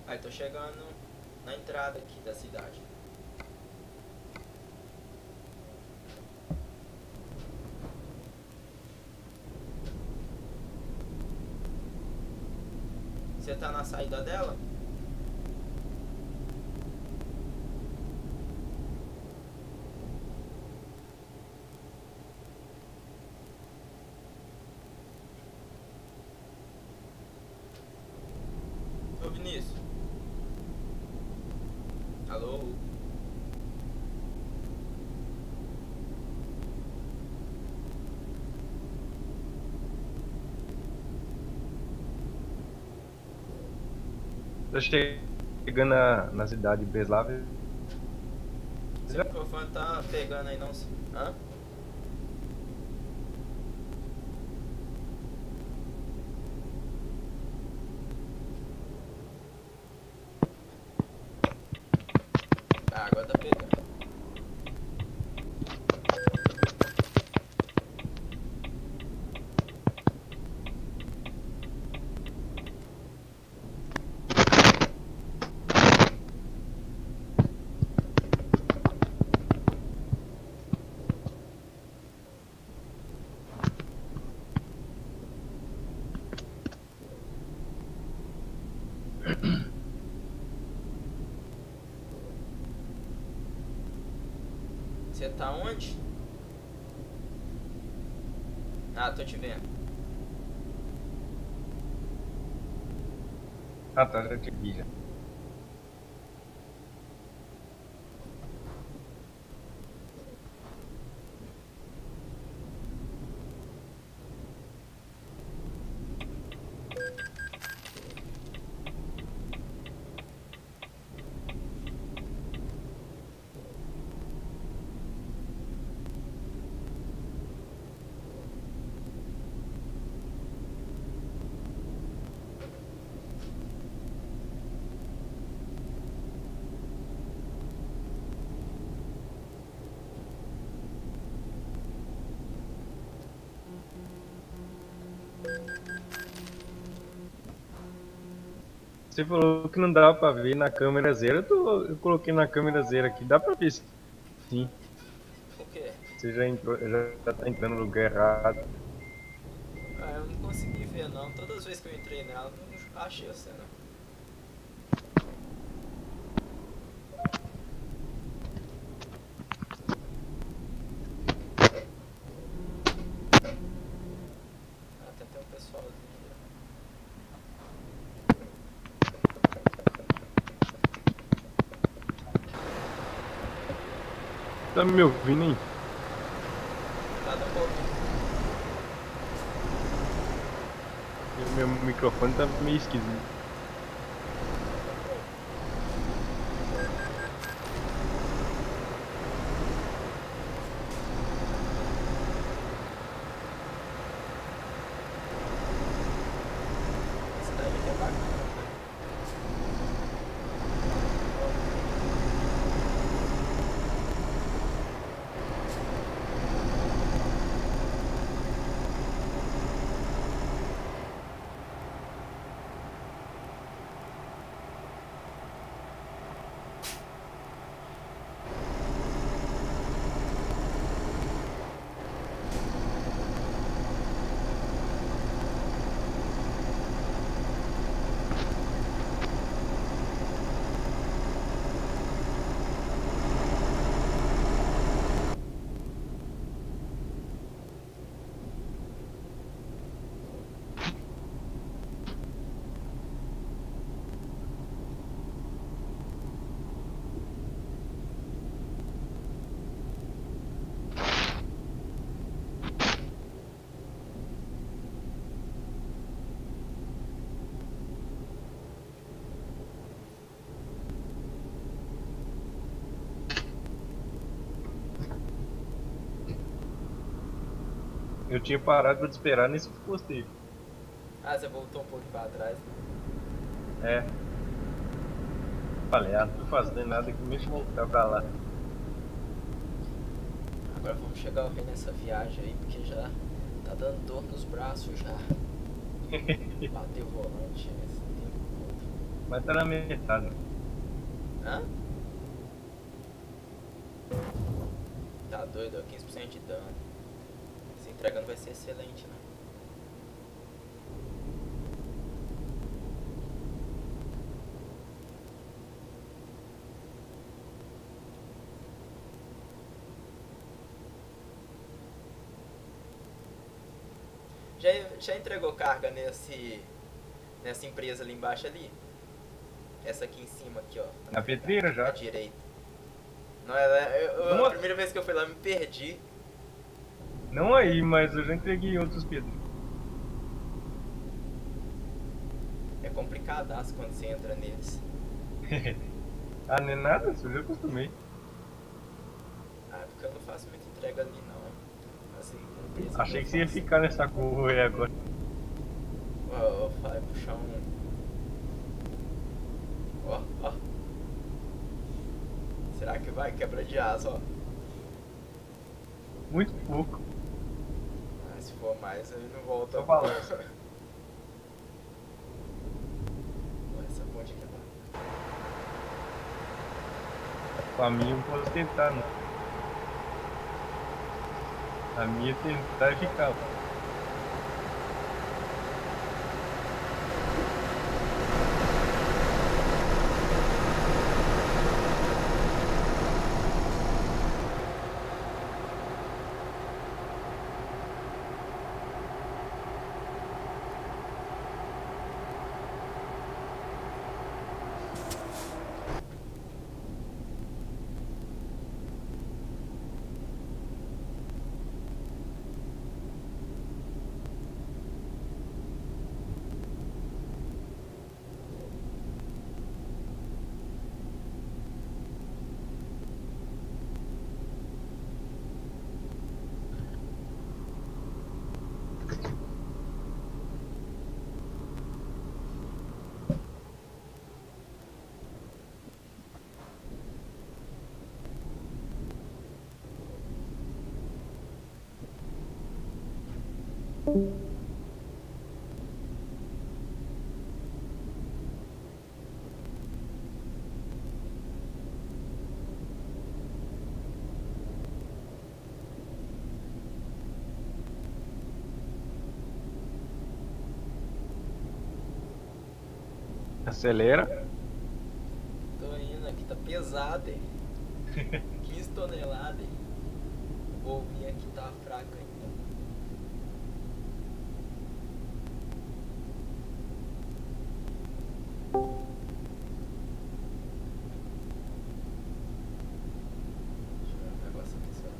Aí tô chegando na entrada aqui da cidade. Você tá na saída dela? Ô Vinícius. Alô? Tô chegando na, na cidade de Breslavia. Seu microfone tá pegando aí não? Hã? Ah, agora tá pegando. Você tá onde? Ah, tô te vendo. Ah tá, já te vi já. Você falou que não dava pra ver na câmera zero, eu, tô, eu coloquei na câmera zero aqui, dá pra ver sim. O quê? Você já entrou, já, já tá entrando no lugar errado. Ah, eu não consegui ver não. Todas as vezes que eu entrei nela, eu não achei você não. Ah, tem até um pessoalzinho ali. Tá me ouvindo aí? Tá dando um pouquinho. Meu microfone tá meio esquisito. A cidade aqui é bacana. Eu tinha parado pra te esperar nesse posto aí. Ah, você voltou um pouco pra trás. É. Falei, ah, não tô fazendo nada aqui, deixa eu voltar pra lá. Agora vamos chegar ao rei nessa viagem aí, porque já tá dando dor nos braços já. Bater o volante nesse tempo todo. Mas tá na metade. Hã? Tá doido, ó, quinze por cento de dano. Se entregando vai ser excelente, né? Já, já entregou carga nesse nessa empresa ali embaixo ali? Essa aqui em cima aqui, ó. Na pedreira já. À direita. Não, ela, eu, eu, a Nossa. primeira vez que eu fui lá eu me perdi. Não aí, mas eu já entreguei outros pedras. É complicadaço quando você entra neles. Ah, não é nada, eu já acostumei. Ah, porque eu não faço muita entrega ali não. Assim, empresa Achei eu que você ia faço. ficar nessa curva aí agora. Ó, ó, vai puxar um. Ó, ó. Será que vai? Quebra de asa, ó. Muito pouco. Ah, se for mais, eu não volto. Tô falando. Ó, essa ponte aqui é lá. Com a minha eu não posso tentar, não. A minha é tentar ficar. Acelera. Tô indo, aqui tá pesado, hein? quinze toneladas, hein? O bovinho aqui tá fraco ainda. Deixa eu ver um negócio aqui só.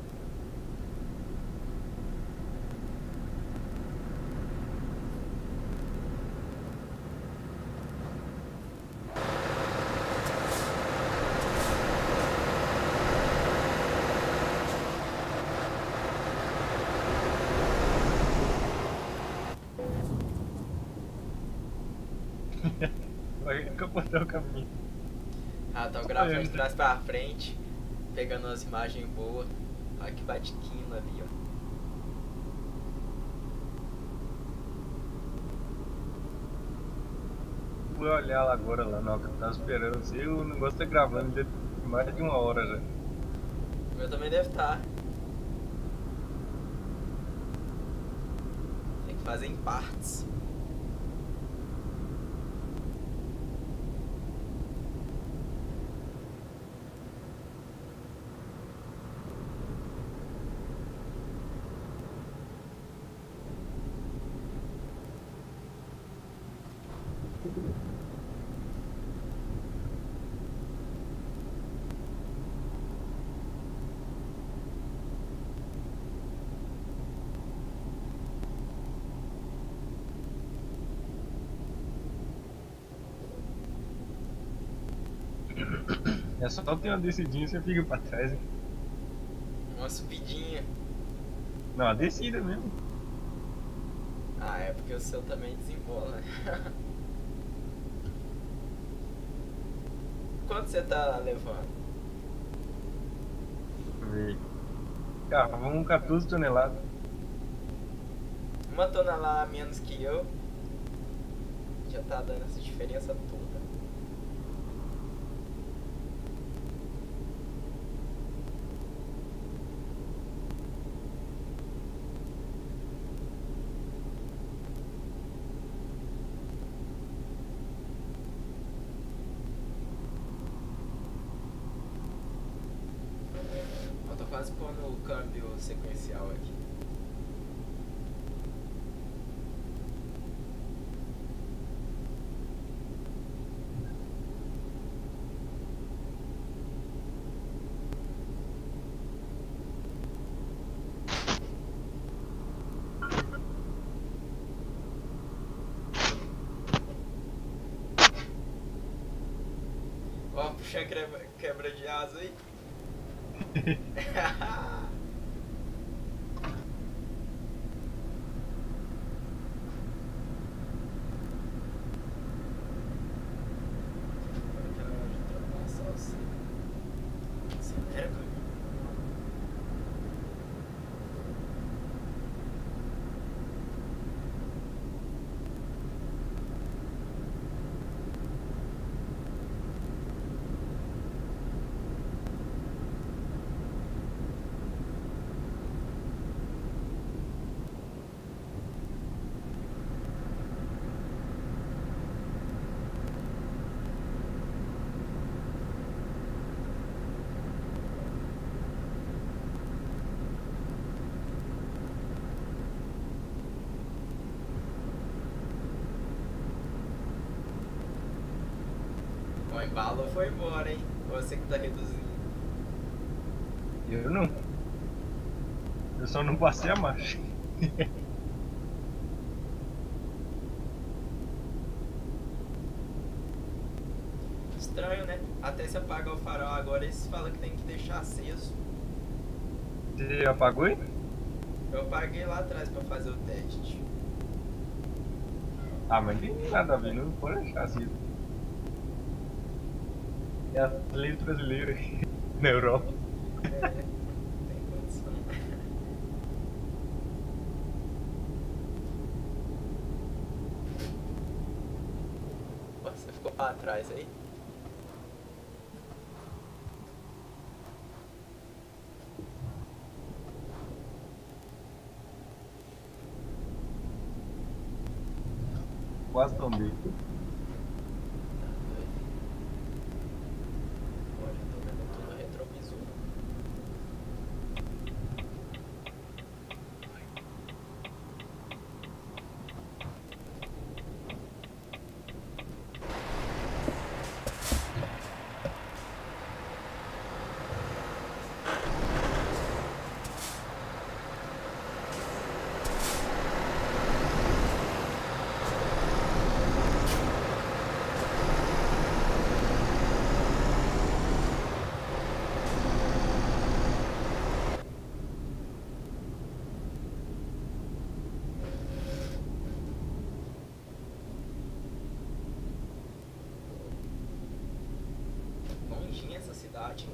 Vai capotar o caminho. Ah, tô gravando de trás pra frente, pegando umas imagens boas. Olha que batiquino ali, ó. Vou olhar lá agora, lá na hora que eu tava esperando você. O negócio tá gravando de mais de uma hora já. O meu também deve estar. Tem que fazer em partes. É só ter uma descidinha e você fica pra trás, hein? Uma subidinha. Não, a descida mesmo. Ah, é porque o seu também desembola, né? Quanto você tá levando? Deixa eu ver. Cara, vamos quatorze toneladas. Uma tonelada a menos que eu. já tá dando essa diferença toda. Eu tô quase pondo o câmbio sequencial aqui. Ó, puxando quebra, quebra de asa aí. O embalo foi embora, hein? Você que tá reduzindo. Eu não. Eu só não passei a marcha. Estranho, né? Até se apagar o farol agora, eles falam que tem que deixar aceso. Você apagou aí? Eu apaguei lá atrás pra fazer o teste. Ah, mas não tem nada a ver, não pode deixar assim. É a lei brasileira na Europa. É, tem condição. Você ficou pra trás aí? Quase tombei. Olha, tô vendo tudo no retrovisor. Longinha essa cidade.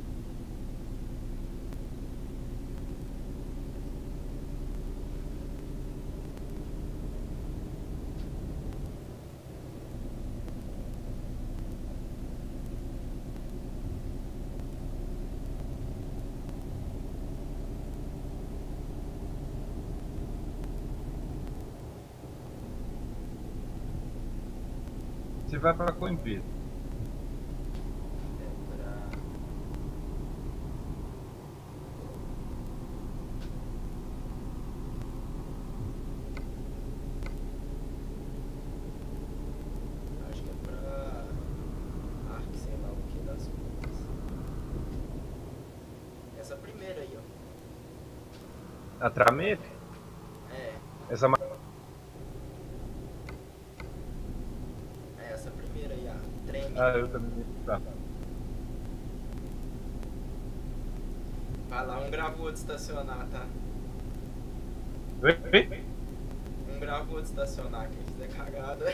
Você vai pra qual empresa? É pra... Acho que é pra... Arc, sei lá o que das coisas. Essa primeira aí, ó. A Tramete? É, Essa ma- é essa primeira aí, a trem. Ah, eu também. Tá. Vai lá, um gravou de estacionar, tá? Oi? Oi? Um gravou de estacionar, quem fizer cagada.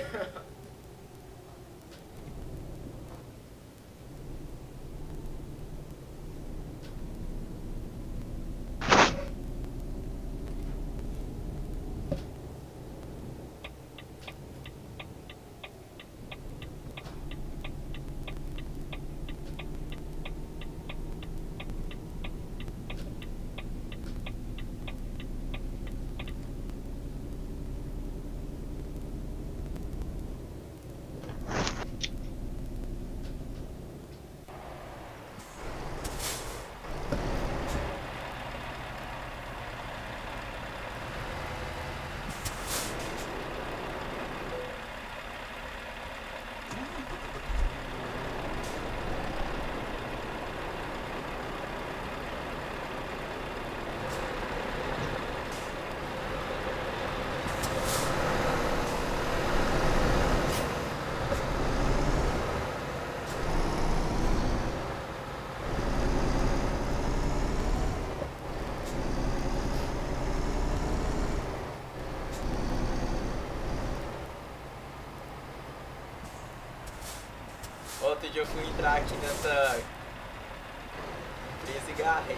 Outro dia eu fui entrar aqui nessa empresa e garrei.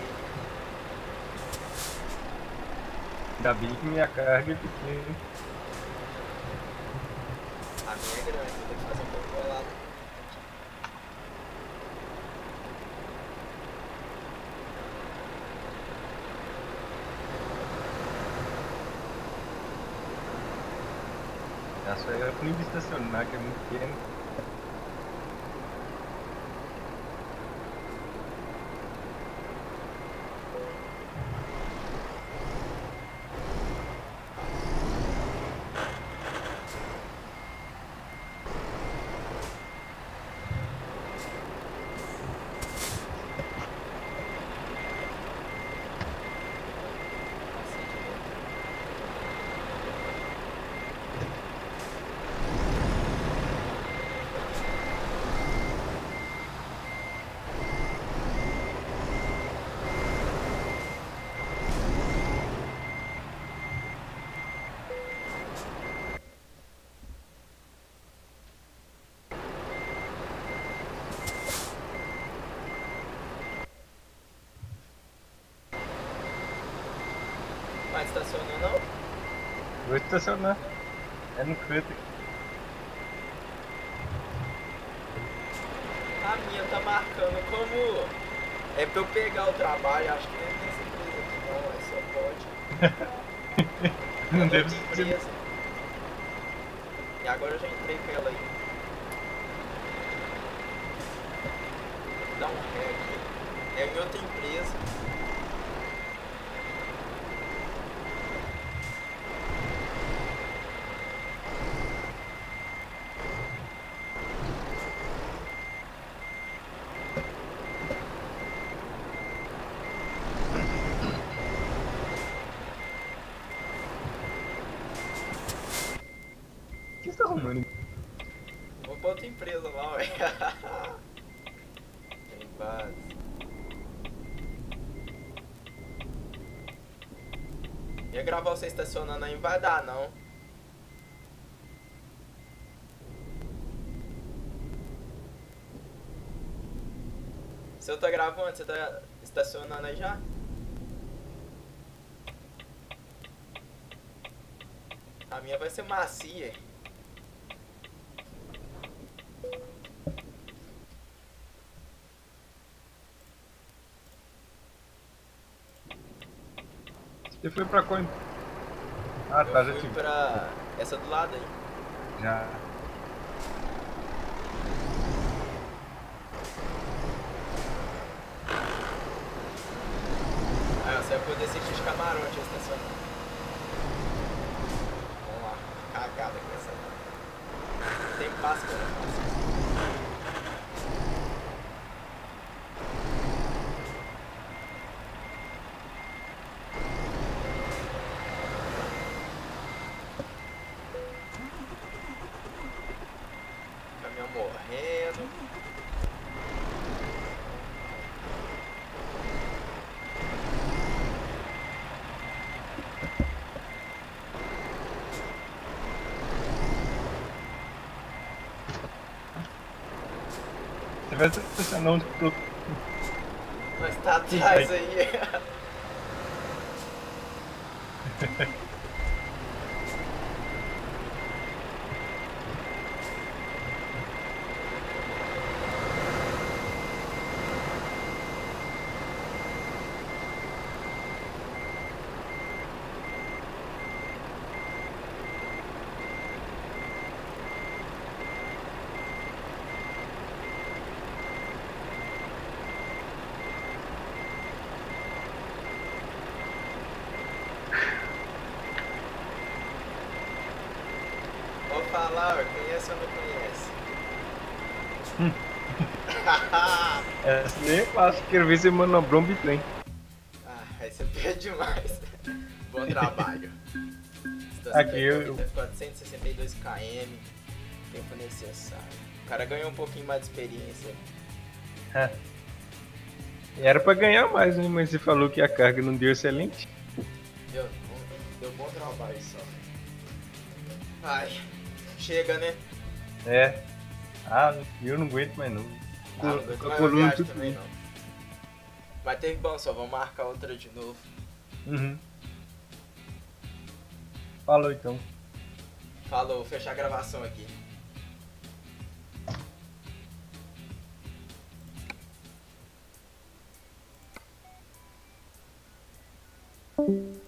Ainda bem que minha carga é pequena. A minha é grande, vou ter que fazer um pouco colado. Essa é ruim de estacionar, que é muito pequeno. Mas estacionou não? Vou estacionar. É no canto. A minha tá marcando como... É pra eu pegar o trabalho, acho que nem tem certeza aqui não, é só pode. Não É deve outra ser. empresa. E agora eu já entrei com ela aí. Dá um ré aqui. É em outra empresa. O que você tá arrumando? Vou pra outra empresa lá, ué. Tem base. Ia gravar você estacionando aí, não vai dar não. Se eu tô gravando, você tá estacionando aí já? A minha vai ser macia. Você foi pra qual? Ah, tá, já Eu fui tive. pra essa do lado aí. Já. Aí você vai poder assistir os camarotes estacionando. Vamos lá, cagada com essa. Tem passo que eu não faço. Caminhão morrendo. Você vai estacionar onde que eu... Mas tá atrás aí. Vou falar, ó, conhece ou não conhece? Essa nem é fácil, quero ver você manobrou um bitrem. Ah, aí você perde demais. Bom trabalho. Aqui eu- quatrocentos e sessenta e dois quilômetros, tempo necessário. O cara ganhou um pouquinho mais de experiência. É. Era pra ganhar mais, né? Mas você falou que a carga não deu excelente. Deu, deu bom trabalho só. Ai, chega, né? É. Ah, eu não aguento mais não. Ah, não aguento mais uma viagem também não. Mas teve bom, só vamos marcar outra de novo. Uhum. Falou então. Falou, vou fechar a gravação aqui. Thank you.